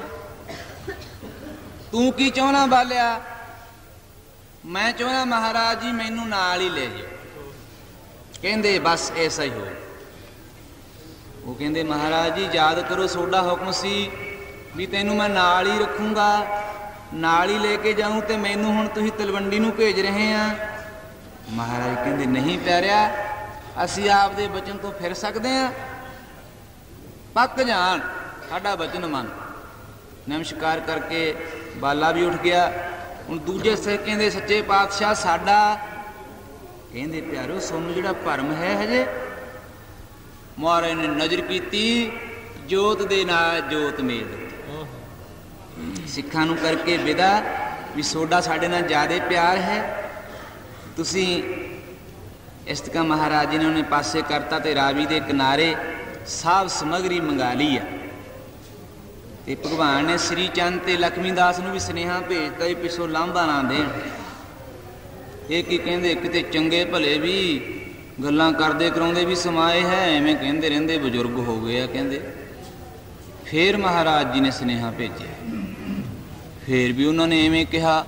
ਤੂੰ ਕੀ ਚਾਹੁੰਦਾ ਬਾਲਿਆ? ਮੈਂ ਚਾਹੁੰਦਾ ਮਹਾਰਾਜ ਜੀ ਮੈਨੂੰ ਨਾਲ ਹੀ ਲੈ ਜਾਓ। ਕਹਿੰਦੇ ਬਸ ਐਸਾ ਹੀ ਹੋ। ਉਹ ਕਹਿੰਦੇ ਮਹਾਰਾਜ ਜੀ ਯਾਦ ਕਰੋ ਤੁਹਾਡਾ ਹੁਕਮ ਸੀ ਵੀ ਤੈਨੂੰ ਮੈਂ ਨਾਲ ਹੀ ਰੱਖੂੰਗਾ, ਨਾਲ ਹੀ ਲੈ ਕੇ ਜਾਊਂ, ਤੇ ਮੈਨੂੰ ਹੁਣ ਤੁਸੀਂ ਤਲਵੰਡੀ ਨੂੰ ਭੇਜ ਰਹੇ ਆ। ਮਹਾਰਾਜ ਕਹਿੰਦੇ ਨਹੀਂ ਪਿਆਰਿਆ, ਅਸੀਂ ਆਪਦੇ ਬਚਨ ਤੋਂ ਫਿਰ ਸਕਦੇ ਆ, ਪੱਕ ਜਾਣ, ਸਾਡਾ ਬਚਨ ਮੰਨ। ਨਮਸਕਾਰ ਕਰਕੇ ਬਾਲਾ ਵੀ ਉੱਠ ਗਿਆ। ਹੁਣ ਦੂਜੇ ਸਿੱਖ ਕਹਿੰਦੇ ਸੱਚੇ ਪਾਤਸ਼ਾਹ ਸਾਡਾ। ਕਹਿੰਦੇ ਪਿਆਰੋ ਸੋਨੂੰ ਜਿਹੜਾ ਭਰਮ ਹੈ ਹਜੇ। ਮਹਾਰਾਜ ਨੇ ਨਜ਼ਰ ਕੀਤੀ, ਜੋਤ ਦੇ ਨਾਲ ਜੋਤ ਮੇਲ ਦਿੱਤੀ। ਸਿੱਖਾਂ ਨੂੰ ਕਰਕੇ ਵਿਦਾ ਵੀ ਸੋਡਾ ਸਾਡੇ ਨਾਲ ਜ਼ਿਆਦਾ ਪਿਆਰ ਹੈ। ਤੁਸੀਂ ਇਸ ਤਰ੍ਹਾਂ ਮਹਾਰਾਜ ਜੀ ਨੇ ਉਹਨੇ ਪਾਸੇ ਕਰਤਾ ਤੇ ਰਾਵੀ ਦੇ ਕਿਨਾਰੇ ਸਾਬ ਸਮਗਰੀ ਮੰਗਾ ਲਈ ਆ। ਤੇ ਭਗਵਾਨ ਨੇ ਸ੍ਰੀ ਚੰਦ ਤੇ ਲక్ష్ਮੀ ਦਾਸ ਨੂੰ ਵੀ ਸੁਨੇਹਾ ਭੇਜਤਾ ਵੀ ਪਿੱਛੋਂ ਲਾਂਭਾ ਨਾ ਦੇਣ। ਇਹ ਕੀ ਕਹਿੰਦੇ ਕਿਤੇ ਚੰਗੇ ਭਲੇ ਵੀ ਗੱਲਾਂ ਕਰਦੇ ਕਰਾਉਂਦੇ ਵੀ ਸਮਾਏ ਹੈ, ਐਵੇਂ ਕਹਿੰਦੇ ਰਹਿੰਦੇ ਬਜ਼ੁਰਗ ਹੋ ਗਏ ਆ ਕਹਿੰਦੇ। ਫੇਰ ਮਹਾਰਾਜ ਜੀ ਨੇ ਸੁਨੇਹਾ ਭੇਜਿਆ, ਫੇਰ ਵੀ ਉਹਨਾਂ ਨੇ ਐਵੇਂ ਕਿਹਾ।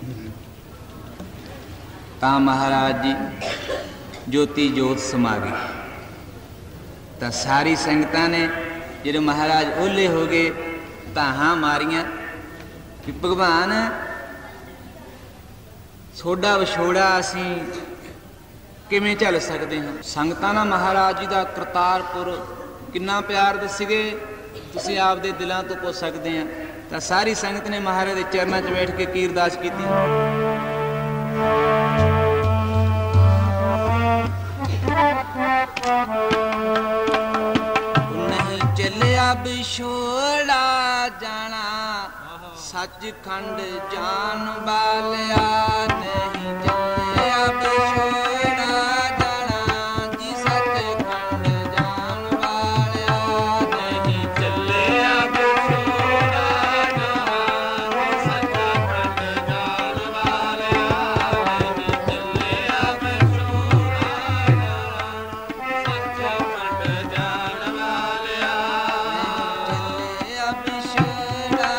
ਤਾਂ ਮਹਾਰਾਜ ਜੀ ਜੋਤੀ ਜੋਤ ਸਮਾ ਗਈ। ਤਾਂ ਸਾਰੀ ਸੰਗਤਾਂ ਨੇ ਜਦੋਂ ਮਹਾਰਾਜ ਓਲੇ ਹੋ ਗਏ ਤਾਹਾਂ ਮਾਰੀਆਂ ਕਿ ਭਗਵਾਨ ਤੁਹਾਡਾ ਵਿਛੋੜਾ ਅਸੀਂ ਕਿਵੇਂ ਝੱਲ ਸਕਦੇ ਹਾਂ। ਸੰਗਤਾਂ ਨਾਲ ਮਹਾਰਾਜ ਜੀ ਦਾ ਕਰਤਾਰਪੁਰ ਕਿੰਨਾ ਪਿਆਰ ਦੱਸੀਏ, ਤੁਸੀਂ ਆਪਦੇ ਦਿਲਾਂ ਤੋਂ ਪੁੱਛ ਸਕਦੇ ਆ। ਤਾਂ ਸਾਰੀ ਸੰਗਤ ਨੇ ਮਹਾਰਾਜ ਦੇ ਚਰਨਾਂ 'ਚ ਬੈਠ ਕੇ ਕੀ ਅਰਦਾਸ ਕੀਤੀ। ਨਹੀਂ ਚੱਲਿਆ ਵਿਛੋੜਾ ਜਾਣਾ ਸੱਚਖੰਡ ਜਾਣ ਵਾਲਿਆ, ਨਹੀਂ ਚੱਲਿਆ ਵਿਛੋੜਾ ਜਾਣਾ ਜੀ ਸੱਚਖੰਡ ਜਾਣ ਵਾਲਿਆ, ਨਹੀਂ ਚੱਲਿਆ ਵਿਛੋੜਾ ਜਾਣਾ ਸੱਚਖੰਡ ਜਾਣ ਵਾਲਿਆ, ਨਹੀਂ ਚੱਲਿਆ ਵਿਛੋੜਾ ਜਾਣਾ ਸੱਚਖੰਡ ਜਾਣ ਵਾਲਿਆ, ਚੱਲਿਆ ਵਿਛੋੜਾ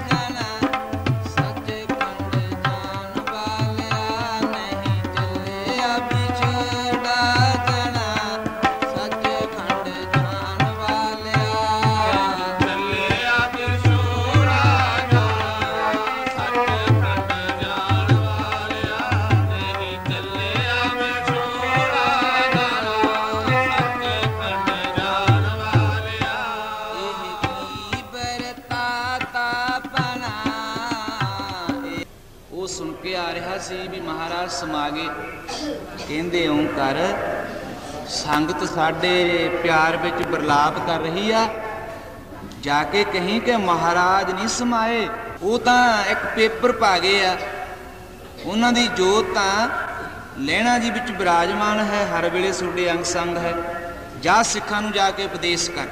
ਸੁਣ ਕੇ ਆ ਰਿਹਾ ਸੀ ਵੀ ਮਹਾਰਾਜ ਸਮਾ ਗਏ। ਕਹਿੰਦੇ ਓਂਕਾਰ ਸੰਗਤ ਸਾਡੇ ਪਿਆਰ ਵਿੱਚ ਬਰਲਾਪ ਕਰ ਰਹੀ ਆ, ਜਾ ਕੇ ਕਹੀਂ ਕਿ ਮਹਾਰਾਜ ਨਹੀਂ ਸਮਾਏ, ਉਹ ਤਾਂ ਇੱਕ ਪੇਪਰ ਪਾ ਗਏ ਆ, ਉਹਨਾਂ ਦੀ ਜੋਤ ਤਾਂ ਲਹਿਣਾ ਜੀ ਵਿੱਚ ਬਿਰਾਜਮਾਨ ਹੈ, ਹਰ ਵੇਲੇ ਤੁਹਾਡੇ ਅੰਗ ਸੰਗ ਹੈ, ਜਾ ਸਿੱਖਾਂ ਨੂੰ ਜਾ ਕੇ ਉਪਦੇਸ਼ ਕਰ।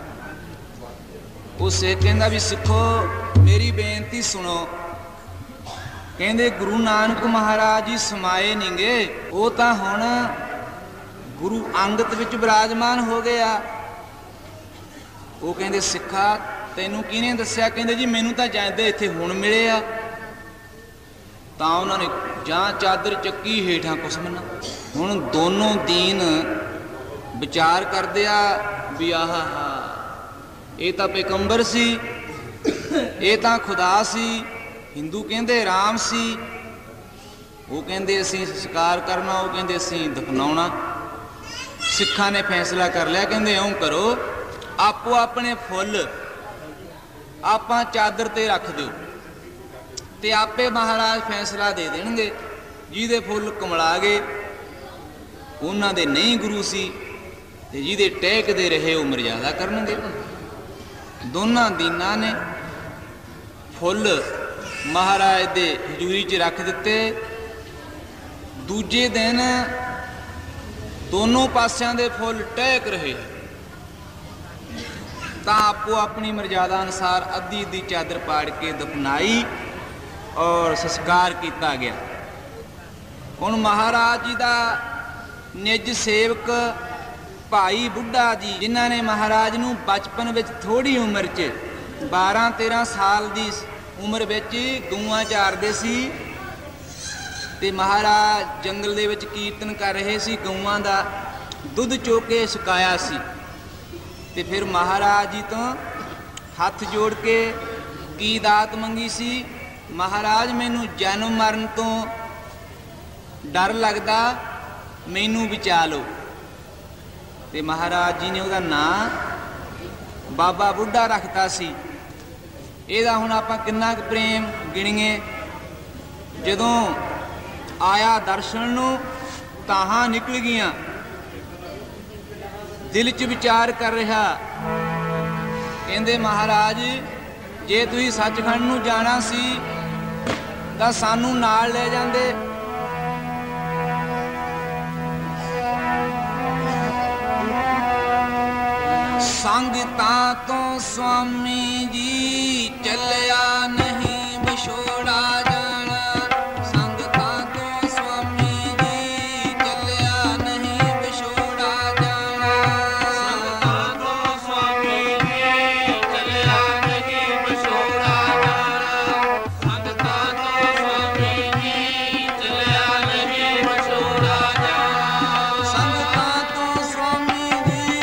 ਉਹ ਸਿੱਖ ਕਹਿੰਦਾ ਵੀ ਸਿੱਖੋ ਮੇਰੀ ਬੇਨਤੀ ਸੁਣੋ। ਕਹਿੰਦੇ ਗੁਰੂ ਨਾਨਕ ਮਹਾਰਾਜ ਜੀ ਸਮਾਏ ਨਹੀਂ ਗੇ, ਉਹ ਤਾਂ ਹੁਣ ਗੁਰੂ ਅੰਗਤ ਵਿੱਚ ਬਿਰਾਜਮਾਨ ਹੋ ਗਏ ਆ। ਉਹ ਕਹਿੰਦੇ ਸਿੱਖਾ ਤੈਨੂੰ ਕਿਹਨੇ ਦੱਸਿਆ? ਕਹਿੰਦੇ ਜੀ ਮੈਨੂੰ ਤਾਂ ਜਾਂਦੇ ਇੱਥੇ ਹੁਣ ਮਿਲੇ ਆ। ਤਾਂ ਉਹਨਾਂ ਨੇ ਜਾਂ ਚਾਦਰ ਚੱਕੀ ਹੇਠਾਂ ਕੁਸਮਨਾ। ਹੁਣ ਦੋਨੋਂ ਦੀਨ ਵਿਚਾਰ ਕਰਦੇ ਆ ਵੀ ਆਹਾ ਇਹ ਤਾਂ ਪੈਗੰਬਰ ਸੀ, ਇਹ ਤਾਂ ਖੁਦਾ ਸੀ। ਹਿੰਦੂ ਕਹਿੰਦੇ ਰਾਮ ਸੀ, ਉਹ ਕਹਿੰਦੇ ਅਸੀਂ ਸੰਸਕਾਰ ਕਰਨਾ, ਉਹ ਕਹਿੰਦੇ ਅਸੀਂ ਦਫਨਾਉਣਾ। ਸਿੱਖਾਂ ਨੇ ਫੈਸਲਾ ਕਰ ਲਿਆ, ਕਹਿੰਦੇ ਇਉਂ ਕਰੋ, ਆਪੋ ਆਪਣੇ ਫੁੱਲ ਆਪਾਂ ਚਾਦਰ ਤੇ ਰੱਖ ਦਿਓ ਤੇ ਆਪੇ ਮਹਾਰਾਜ ਫੈਸਲਾ ਦੇ ਦੇਣਗੇ। ਜਿਹਦੇ ਫੁੱਲ ਕਮਲਾ ਗਏ ਉਹਨਾਂ ਦੇ ਨਹੀਂ ਗੁਰੂ ਸੀ, ਤੇ ਜਿਹਦੇ ਟਹਿਕਦੇ ਰਹੇ ਉਹ ਮਰਜ਼ਾਦਾ ਕਰਨਗੇ। ਦੋਨਾਂ ਦੀਨਾਂ ਨੇ ਫੁੱਲ ਮਹਾਰਾਜ ਦੇ ਹਜ਼ੂਰੀ 'ਚ ਰੱਖ ਦਿੱਤੇ। ਦੂਜੇ ਦਿਨ ਦੋਨੋਂ ਪਾਸਿਆਂ ਦੇ ਫੁੱਲ ਟਹਿਕ ਰਹੇ ਤਾਂ ਆਪੋ ਆਪਣੀ ਮਰਜ਼ਾਦਾ ਅਨੁਸਾਰ ਅੱਧੀ ਅੱਧੀ ਚਾਦਰ ਪਾੜ ਕੇ ਦਫਨਾਈ ਔਰ ਸੰਸਕਾਰ ਕੀਤਾ ਗਿਆ। ਹੁਣ ਮਹਾਰਾਜ ਜੀ ਦਾ ਨਿੱਜ ਸੇਵਕ ਭਾਈ ਬੁੱਢਾ ਜੀ, ਜਿਨ੍ਹਾਂ ਨੇ ਮਹਾਰਾਜ ਨੂੰ ਬਚਪਨ ਵਿੱਚ ਥੋੜੀ ਉਮਰ 'ਚ 12-13 ਸਾਲ ਦੀ ਉਮਰ ਵਿੱਚ ਗਊਆਂ ਚਾਰਦੇ ਸੀ ਤੇ ਮਹਾਰਾਜ ਜੰਗਲ ਦੇ ਵਿੱਚ ਕੀਰਤਨ ਕਰ ਰਹੇ ਸੀ, ਗਊਆਂ ਦਾ ਦੁੱਧ ਚੋ ਕੇ ਸੁਕਾਇਆ ਸੀ। ਤੇ ਫਿਰ ਮਹਾਰਾਜ ਜੀ ਤੋਂ ਹੱਥ ਜੋੜ ਕੇ ਕੀ ਦਾਤ ਮੰਗੀ ਸੀ, ਮਹਾਰਾਜ ਮੈਨੂੰ ਜਨਮ ਮਰਨ ਤੋਂ ਡਰ ਲੱਗਦਾ, ਮੈਨੂੰ ਬਚਾ ਲਓ। ਤੇ ਮਹਾਰਾਜ ਜੀ ਨੇ ਉਹਦਾ ਨਾਂ ਬਾਬਾ ਬੁੱਢਾ ਰੱਖਤਾ ਸੀ। ਇਹਦਾ ਹੁਣ ਆਪਾਂ ਕਿੰਨਾ ਕੁ ਪ੍ਰੇਮ ਗਿਣੀਏ। ਜਦੋਂ ਆਇਆ ਦਰਸ਼ਨ ਨੂੰ ਤਾਹਾਂ ਨਿਕਲ ਗਈਆਂ, ਦਿਲ 'ਚ ਵਿਚਾਰ ਕਰ ਰਿਹਾ, ਕਹਿੰਦੇ ਮਹਾਰਾਜ ਜੇ ਤੁਸੀਂ ਸੱਚਖੰਡ ਨੂੰ ਜਾਣਾ ਸੀ ਤਾਂ ਸਾਨੂੰ ਨਾਲ ਲੈ ਜਾਂਦੇ। ਸੰਗਤਾਂ ਤੋਂ ਸੁਆਮੀ ਜੀ ਚੱਲਿਆ ਨਹੀਂ ਵਿਛੋੜਾ ਜਾਣਾ। ਸੰਗਤਾਂ ਤੋਂ ਸੁਆਮੀ ਜੀ ਚੱਲਿਆ ਨਹੀਂ ਵਿਛੋੜਾ ਜਾਣਾ। ਸੰਗਤਾਂ ਤੋਂ ਸੁਆਮੀ ਜੀ ਚੱਲਿਆ ਨਹੀਂ ਵਿਛੋੜਾ ਜਾਣਾ। ਸੰਗਤਾਂ ਤੋਂ ਸੁਆਮੀ ਜੀ ਚੱਲਿਆ ਨਹੀਂ ਵਿਛੋੜਾ ਜਾਣਾ। ਸੰਗਤਾਂ ਤੋਂ ਸੁਆਮੀ ਜੀ,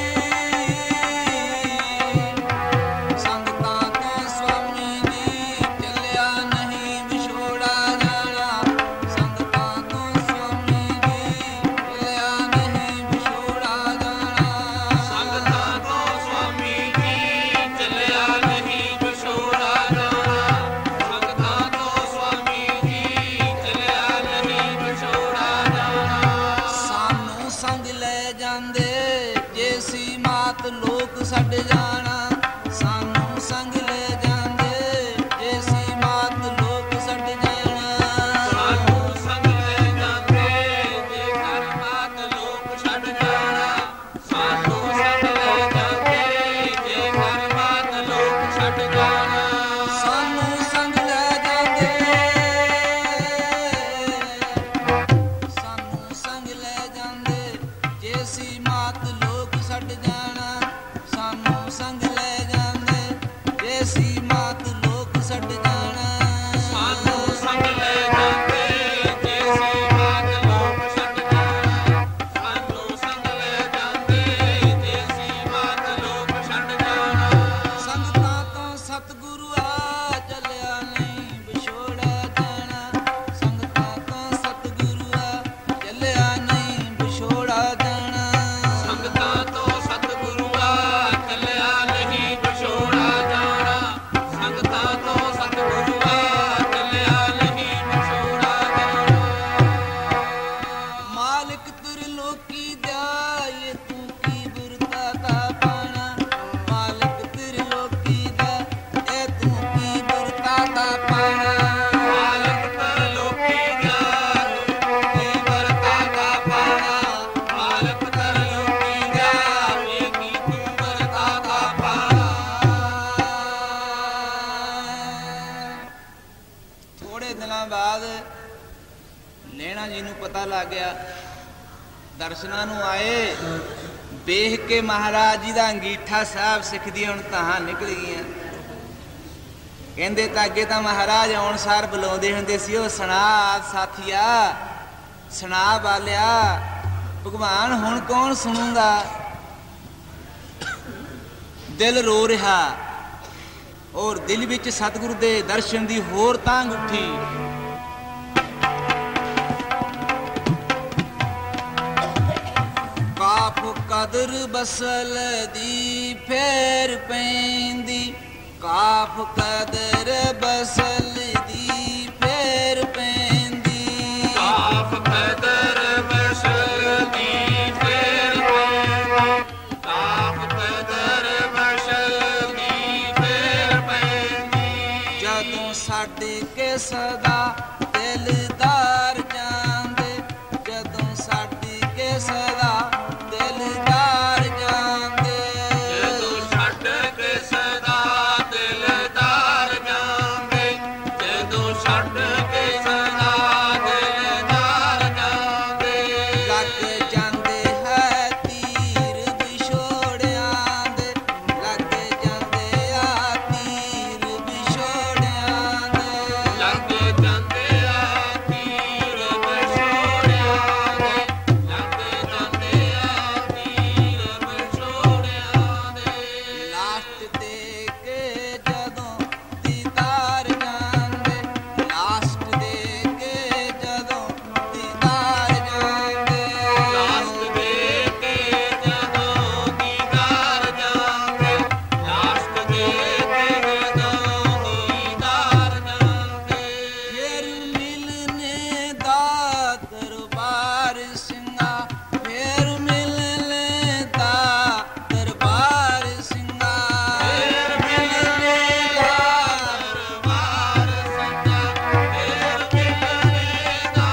ਸੰਗਤਾਂ ਤੋਂ ਸੁਆਮੀ ਜੀ ਚੱਲਿਆ ਨਹੀਂ ਵਿਛੋੜਾ ਜਾਣਾ। ਸੰਗਤਾਂ ਤੋਂ ਸੁਆਮੀ ਜੀ ਚੱਲਿਆ ਨਹੀਂ ਵਿਛੋੜਾ ਜਾਣਾ। ਸੰਗਤਾਂ ਤੋਂ ਸੁਆਮੀ ਜੀ ਚੱਲਿਆ ਨਹੀਂ ਵਿਛੋੜਾ ਜਾਣਾ। ਸੰਗਤਾਂ ਤੋਂ ਸੁਆਮੀ ਜੀ ਚੱਲਿਆ ਨਹੀਂ ਵਿਛੋੜਾ ਜਾਣਾ। ਸਾਨੂੰ ਸੰਗ ਲੈ ਜਾਂਦੇ ਜੇ ਸੀ ਮਾਤ ਲੋਕ ਛੱਡ ਜਾਣਾ। ਸਾਨੂੰ ਸੰਗ ਲੈ ਜਾਂਦੇ ਜੇ ਸੀ ਮਾਤ ਲੋਕ ਛੱਡ ਜਾਣਾ। ਸਾਨੂੰ ਸੰਗ ਲੈ ਜਾਂਦੇ ਜੇ ਘਰ ਮਾਤ ਲੋਕ ਛੱਡ ਜਾਣਾ। ਸਾਨੂੰ ਸੰਗ ਲੈ ਜਾਂਦੇ ਜੇ ਘਰ ਮਾਤ ਲੋਕ ਛੱਡ ਜਾਣਾ। ਸਾਨੂੰ ਸੰਗ ਲੈ ਜਾਂਦੇ, ਸਾਨੂੰ ਸੰਗ ਲੈ ਜਾਂਦੇ ਜੇ ਸੀ ਮਾਤ ਲੋਕ ਛੱਡ ਜਾਣਾ। ਸਾਨੂੰ ਸੰਗ ਲੈ ਜਾਂਦੇ ਜੇ ਸੀ ਮਾਤ ਲੋਕ ਛੱਡ ਜਾਣਾ। ਸਾਨੂੰ ਸੰਗ ਲੈ ਜਾਂਦੇ ਜੇ ਸੀ ਮਾਤ ਲੋਕ ਛੱਡ ਜਾਣਾ। ਸਾਨੂੰ ਸੰਗ ਲੈ ਜਾਂਦੇ ਜੇ ਸੀ ਮਾਤ ਲੋਕ ਛੱਡ ਜਾਣਾ। ਸੰਗਤਾਂ ਤੋਂ ਸਤਿਗੁਰੂ ਆ ਚੱਲਿਆ ਨਹੀਂ ਵਿਛੋੜਾ ਜਾਣਾ। ਸੰਗਤਾਂ ਤੋਂ ਸਤਿਗੁਰੂ ਆ ਚੱਲਿਆ ਨਹੀਂ ਵਿਛੋੜਾ ਜਾਣਾ। ਸੰਗਤਾਂ ਤੋਂ ਸਤਿਗੁਰੂ ਆ ਚੱਲਿਆ ਨਹੀਂ ਵਿਛੋੜਾ ਜਾਣਾ। ਸੰਗਤਾਂ ਤੋਂ ਸਤਿਗੁਰੂ ਆ ਚੱਲਿਆ ਨਹੀਂ ਵਿਛੋੜਾ ਜਾਣਾ। ਮਾਲਿਕ ਤ੍ਰਿਲੋਕੀ ਦਾ ਇਹ ਤੂੰ ਕੀ ਬੁਰਤਾ ਦਾ ਪਾਣਾ। ਮਾਲਿਕ ਤ੍ਰਿਲੋਕੀ ਦਾ ਇਹ ਤੂੰ ਕੀ ਬੁਰਤਾ ਦਾ ਪਾਣਾ। ਮਾਲਕ ਤਰਲੋਕੀ ਦਾ ਕੀ ਵਰਤਾ ਦਾ ਪਾਣਾ। ਮਾਲਕ ਤਰਲੋਕੀ ਦਾ ਇਹ ਕੀ ਤੂੰ ਵਰਤਾ ਦਾ ਪਾਣਾ। ਥੋੜੇ ਦਿਨਾਂ ਬਾਅਦ ਨੈਣਾ ਜੀ ਨੂੰ ਪਤਾ ਲੱਗ ਗਿਆ, ਦਰਸ਼ਨਾਂ ਨੂੰ ਆਏ, ਵੇਖ ਕੇ ਮਹਾਰਾਜ ਜੀ ਦਾ ਅੰਗੀਠਾ ਸਾਹਿਬ ਸਿੱਖ ਦੀਆਂ ਹੁਣ ਤਾਹਾਂ ਨਿਕਲ ਗਈਆਂ। ਕਹਿੰਦੇ ਤਾਂ ਅੱਗੇ ਤਾਂ ਮਹਾਰਾਜ ਆਉਣ ਸਾਰ ਬੁਲਾਉਂਦੇ ਹੁੰਦੇ ਸੀ, ਉਹ ਸੁਣਾ ਸਾਥੀਆ, ਸੁਣਾ ਬਾਲਿਆ, ਭਗਵਾਨ ਹੁਣ ਕੌਣ ਸੁਣੂਗਾ। ਦਿਲ ਰੋ ਰਿਹਾ ਔਰ ਦਿਲ ਵਿੱਚ ਸਤਿਗੁਰੂ ਦੇ ਦਰਸ਼ਨ ਦੀ ਹੋਰ ਤਾਂਘ ਉੱਠੀ। बसल दी फेर पैंदी काफ कदर बसल दी फेर पैंदी काफ कदर बसल दी फेर पैंदी काफ कदर बसल दी फेर पैंदी जदों साडे के सदा दिलदार जांदे जदों साडे के सदा दिलदार जांदे जदों छड्ड के सदा दिलदार जांदे जदों छड्ड के सदा दिलदार जांदे लग जांदे है तीर विछोड़ियां दे लग जांदे आ तीर विछोड़ियां दे लग ਜਾਂਦੇ ਆ ਤੀਰ ਵਿਛੋੜਿਆਂ ਦੇ ਲਗ ਜਾਂਦੇ ਆ ਤੀਰ ਵਿਛੋੜਿਆਂ ਦੇ ਲਾਸਟ ਦੇ ਕੇ ਜਦੋਂ ਦੀਦਾਰ ਜਾਂਦੇ ਲਾਸਟ ਦੇ ਕੇ ਜਦੋਂ ਦੀਦਾਰ ਜਾਂਦੇ ਲਾਸਟ ਦੇ ਕੇ ਜਦੋਂ ਦੀਦਾਰ ਜਾਂਦੇ ਲਾਸਟ ਦੇ ਕੇ ਜਦੋਂ ਦੀਦਾਰ ਜਾਂਦੇ ਫਿਰ ਮਿਲਨੇ ਦਾ ਦਰਬਾਰ ਸਿੰਘਾ ਫਿਰ ਮਿਲਨੇ ਦਾ ਦਰਬਾਰ ਸਿੰਘਾ ਫੇਰ ਮਿਲਨੇ ਦਾ ਦਰਬਾਰ ਸਿੰਘਾ ਫੇਰ ਮਿਲਨੇ ਦਾ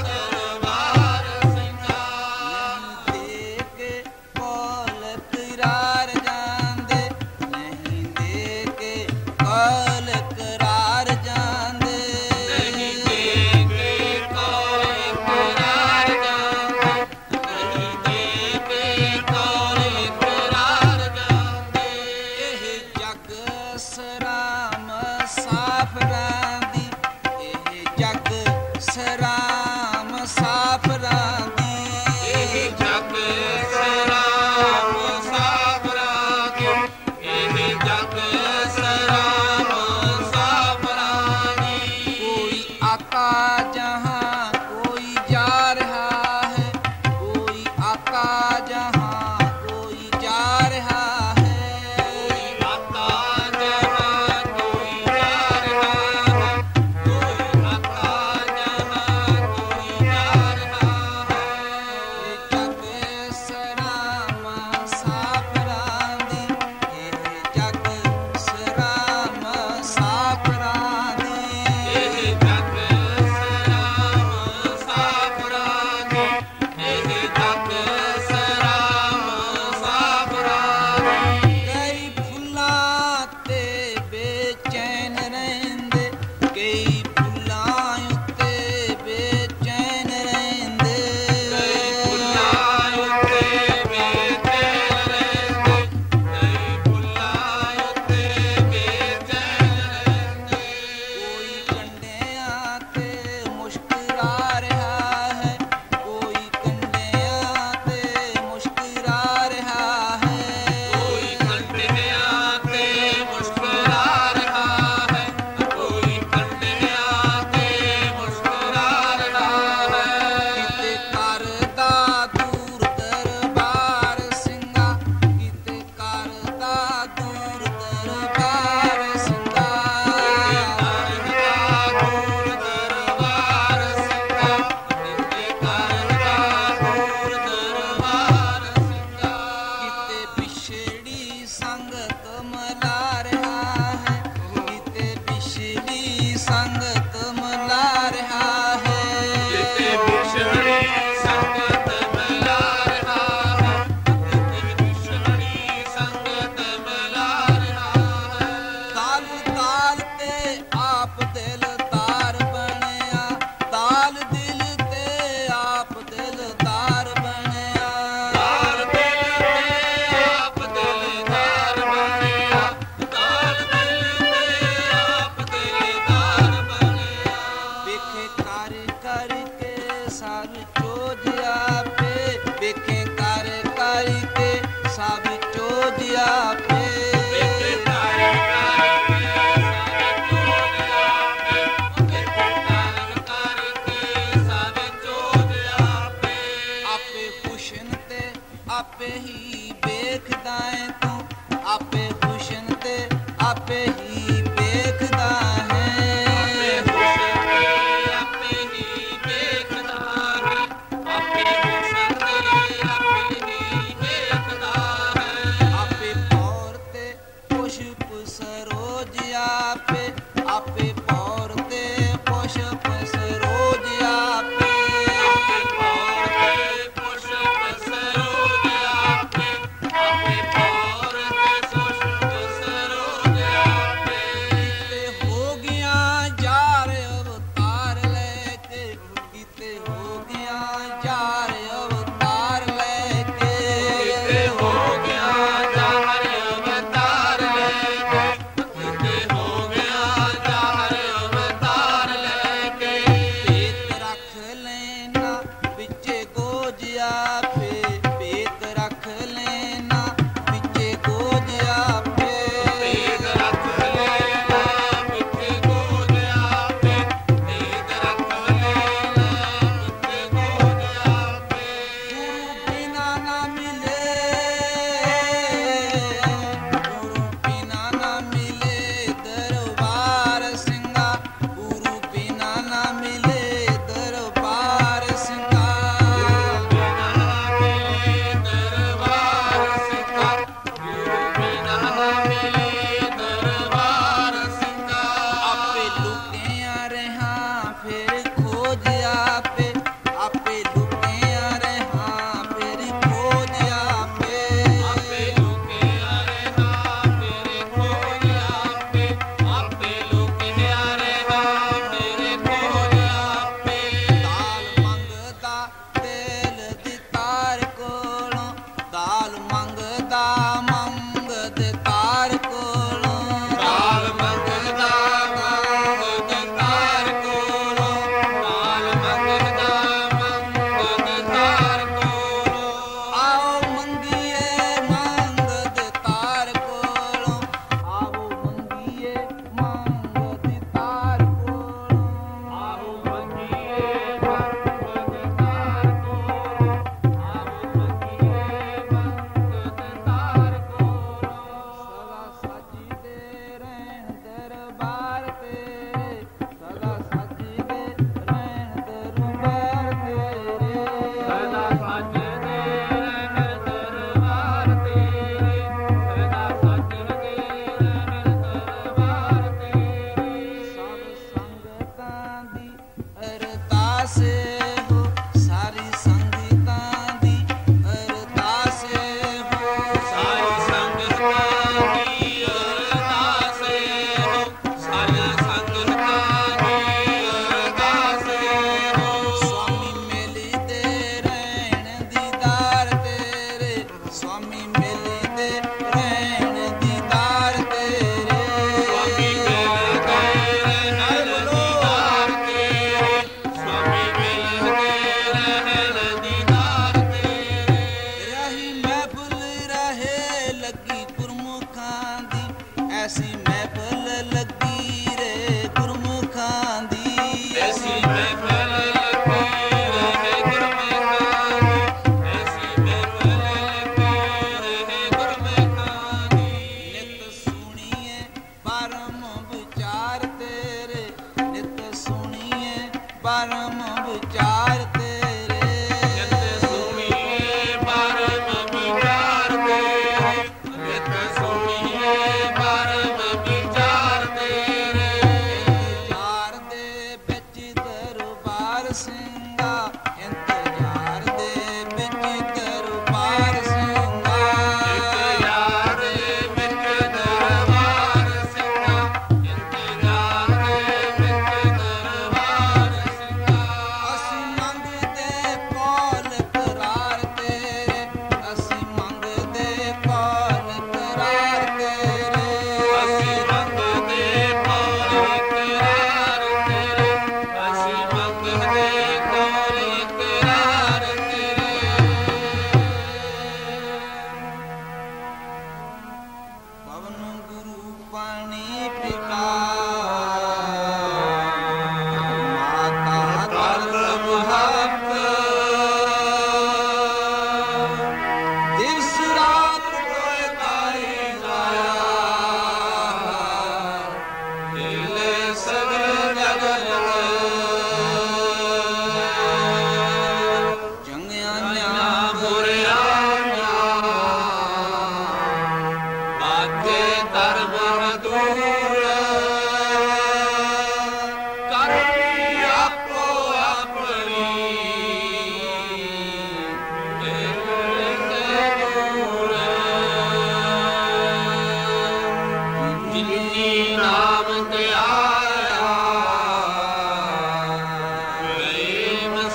ਦਰਬਾਰ ਸਿੰਘਾ ਨਹੀਂ ਦੇ ਕੇ ਕੋਲ ਕਰਾਰ ਜਾਂਦੇ ਨਹੀਂ ਦੇ ਕੇ ਕੋਲ ਕਰਾਰ ਜਾਂਦੇ ਨਹੀਂ ਦੇ ਕੇ ਕੋਲ ਇਕਰਾਰ ਜਾਂਦੇ ਨਹੀਂ ਦੇ ਕੇ ਕੋਲ ਇਕਰਾਰ ਜਾਂਦੇ ਇਹ ਜਗ ਸਰਾਮ ਸਾਫਰਾਂ ਦੀ ਇਹ ਜਗ ਸਰਾਮ ਸਾਫਰਾਂ ਦੀ ਇਹ ਜਗ ਸਰਾਮ ਸਾਫਰਾਂ ਦੀ ਇਹ ਜਗ ਸਰਾਮ ਸਾਫਰਾਂ ਦੀ कोई आका जहाँ कोई जा रहा है कोई आका जहाँ कोई जा रहा है ਕੋਈ ਆਕਾ ਜਹਾਂ ਕੋਈ ਜਾ ਰਿਹਾ ਹੈ ਕੋਈ ਆਕਾ ਜਹਾਂ ਕੋਈ ਜਾ ਰਿਹਾ ਹੈ जग सराम साफरां दी ਇਹ जग सराम साफरां दी ਇਹ ਜਗ ਸਰਾਮ ਸਾਫਰਾਂ ਦੀ ਇਹ ਜਗ ਸਰਾਮ ਸਾਫਰਾਂ ਦੀ ਕਈ ਫੁੱਲਾਂ ਤੇ ਬੇਚੈਨ ਰਹਿੰਦੇ ਕਈ ਫੁੱਲਾਂ ਉੱਤੇ ਬੇਚੈਨ ਰਹਿੰਦੇ ਕਈ ਫੁੱਲਾਂ ਉੱਤੇ ਬੇਚੈਨ ਰਹਿੰਦੇ ਕਈ ਫੁੱਲਾਂ ਉੱਤੇ ਬੇਚੈਨ ਰਹਿੰਦੇ ਕੋਈ ਕੰਡਿਆਂ ਤੇ ਮੁਸਕਰਾ ਰਿਹਾ ਹੈ ਕੋਈ ਕੰਡਿਆਂ ਤੇ ਮੁਸਕਰਾ ਰਿਹਾ ਹੈ ਕੋਈ ਕੰਢਿਆਂ ਤੇ ਮੁਸਕਰਾ ਰਿਹਾ ਹੈ ਕੋਈ ਕੰਢਿਆਂ ਤੇ ਮੁਸਕਰਾ ਰਿਹਾ ਹੈ ਕਿਤੇ ਕਰਦਾ ਦੂਰ ਦਰਬਾਰ ਸਿੰਘਾ ਕਿਤੇ ਕਰਦਾ ਦੂਰ ਦਰਬਾਰ ਸਿੰਘਾ ਕਰਦਾ ਦੂਰ ਦਰਬਾਰ ਸਿੰਘਾ ਕਿਤੇ ਕਰਦਾ ਦੂਰ ਦਰਬਾਰ ਸਿੰਘਾ ਕਿਤੇ ਪਿਛੜੀ ਸੰਗਤ ਮਲਾ ਰਿਹਾ ਹੈ ਕਿਤੇ ਪਿਛੜੀ ਸੰਗਤ ਮਲਾ ਰਿਹਾ ਹੈ ਕਿਤੇ ਵਿਛੜੀ ਸੰਗਤ ਮਿਲਾ ਰਿਹਾ ਹੈ ਕਿਤੇ ਵਿਛੜੀ ਸੰਗਤ ਮਿਲਾ ਰਿਹਾ ਹੈ ਤਾਲ ਤਾਲ ਤੇ ਆਪ ਦਿਲਦਾਰ ਬਣਿਆ ਤਾਲ ਦਿਲ ਤੇ ਆਪ ਦਿਲਦਾਰ ਬਣਿਆ ਤਾਲ ਦਿਲ ਤੇ ਆਪ ਦਿਲਦਾਰ ਬਣਿਆ ਤਾਲ ਦਿਲ ਤੇ ਆਪ ਦਿਲਦਾਰ ਬਣਿਆ ਵੇਖੇ ਕਰ ਕਰਕੇ ਸਭ ਚੋਜ ਆਪੇ ਵੇਖੇ ਕਰ ਕਰਕੇ ਸਭ ਚੋਜ ਆਪੇ ਵੇਖੇ ਕਰ ਕਰਕੇ ਸਾਰੇ ਚੋਦ ਆਪੇ ਵੇਖੇ ਕਰ ਕਰਕੇ ਸਾਰੇ ਚੋਦ ਆਪੇ ਆਪੇ ਹੁਸ਼ਨ ਤੇ ਆਪੇ ਹੀ ਹੈ ਤੂੰ, ਆਪੇ ਹੁਸਨ ਤੇ ਆਪੇ ਹੀ ਵੇਖਦਾ ਹੈ। ਆਪੇ ਹੁਸਨ ਤੇ ਆਪੇ ਹੀ ਵੇਖਦਾ ਹੈ, ਆਪੇ ਹੁਸਨ ਤੇ ਆਪੇ ਹੀ ਵੇਖਦਾ ਹੈ। ਆਪੇ ਪੌਰ ਤੇ ਪੁਸ਼ਪ ਸਰੋਜ ਆਪੇ, ਆਪੇ ਪੌਰ ਤੇ ਪੁਸ਼ਪ ਸਰੋਜ ਆਪੇ। ਆਪੇ ਪੌਰ ਤੇ ਪੁਸ਼ਪ ਸਰੋਜ ਆਪੇ, ਆਪੇ ਪੌਰ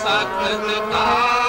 ਤਖਤ ਕਾ